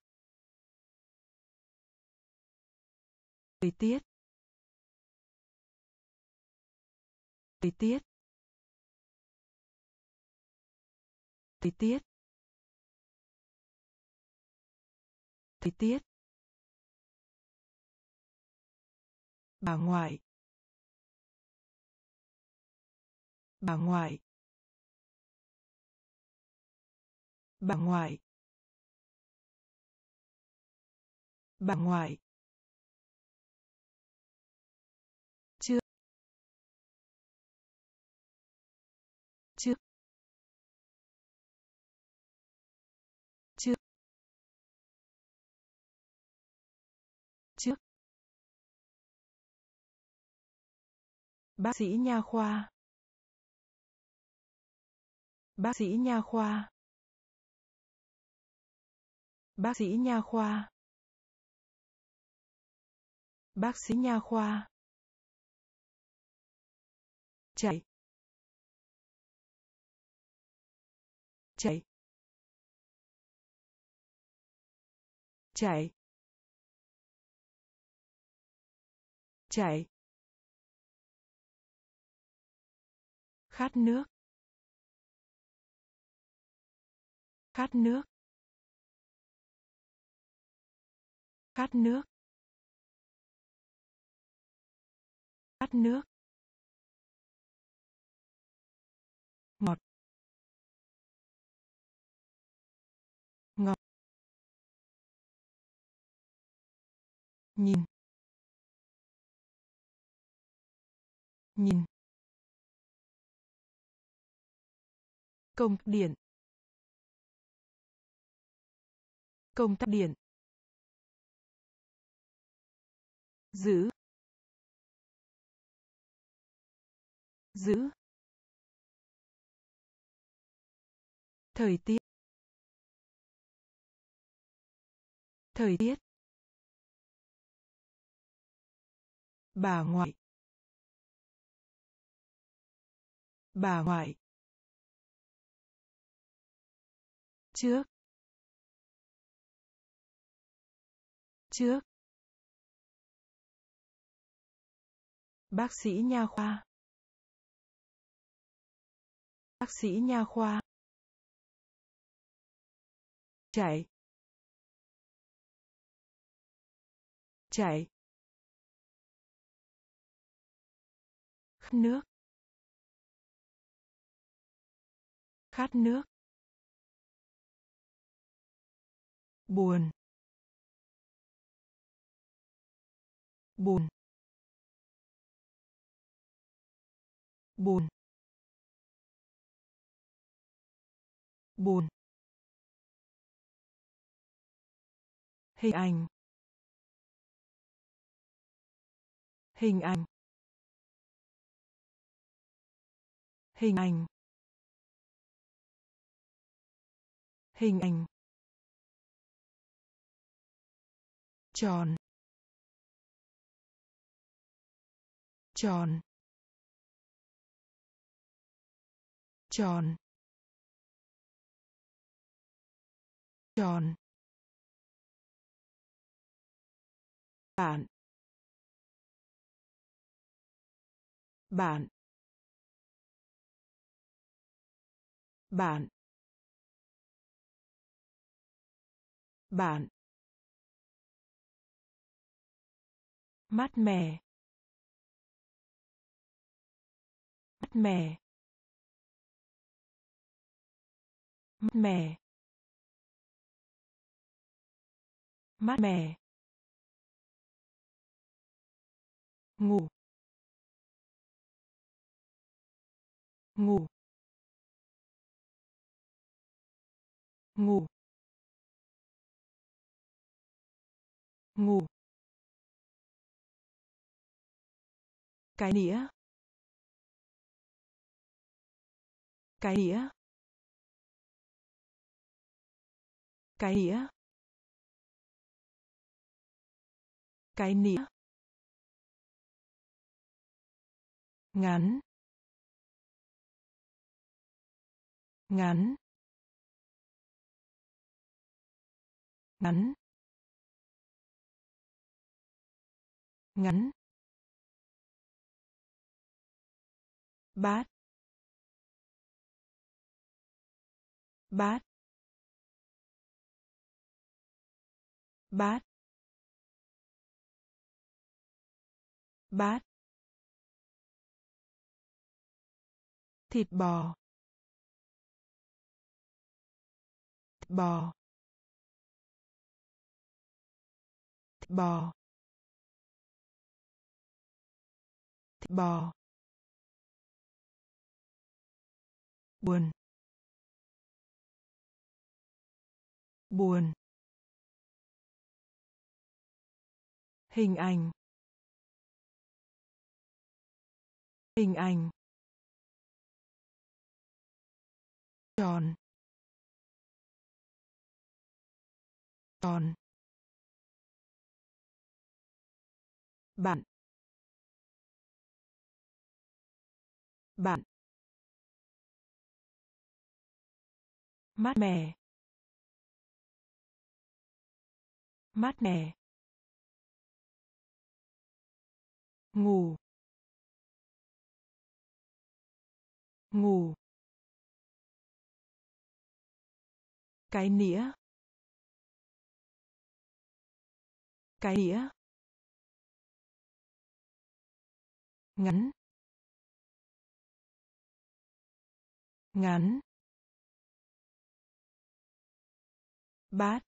Thời tiết. Thời tiết. Thời tiết. Thời tiết. Bà ngoại. Bà ngoại. Bà ngoại. Bà ngoại. Chưa. Chưa. Chưa. Trước. Bác sĩ nha khoa. Bác sĩ nha khoa. Bác sĩ nha khoa. Bác sĩ nha khoa. Chạy. Chạy. Chạy. Chạy. Khát nước. Khát nước. Khát nước. Khát nước. Ngọt. Ngọt. Nhìn. Nhìn. Công tắc điện. Công tắc điện. Giữ. Giữ. Thời tiết. Thời tiết. Bà ngoại. Bà ngoại. Trước. Trước. Bác sĩ nha khoa. Bác sĩ nha khoa. Chạy. Chạy. Khát nước. Khát nước. Buồn. Buồn. Buồn. Buồn. Hình ảnh. Hình ảnh. Hình ảnh. Hình ảnh. Tròn. Tròn. Tròn. Tròn. Bạn. Bạn. Bạn. Bạn. Mát mẻ. Mát mẻ. Mát mẻ. Mát mẻ. Ngủ. Ngủ. Ngủ. Ngủ. Cái nĩa. Cái nĩa. Cái nĩa. Cái nĩa. Ngắn. Ngắn. Ngắn. Ngắn. Bát. Bát. Bát. Bát. Thịt bò. thịt bò, thịt bò, thịt bò, buồn, buồn, hình ảnh, hình ảnh, tròn, tròn, bạn, bạn, mát mẻ, mát mẻ, ngủ, ngủ, cái nĩa, cái nĩa, ngắn, ngắn, bát,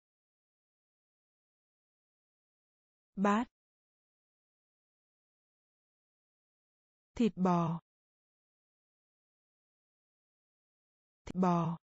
bát, thịt bò, thịt bò,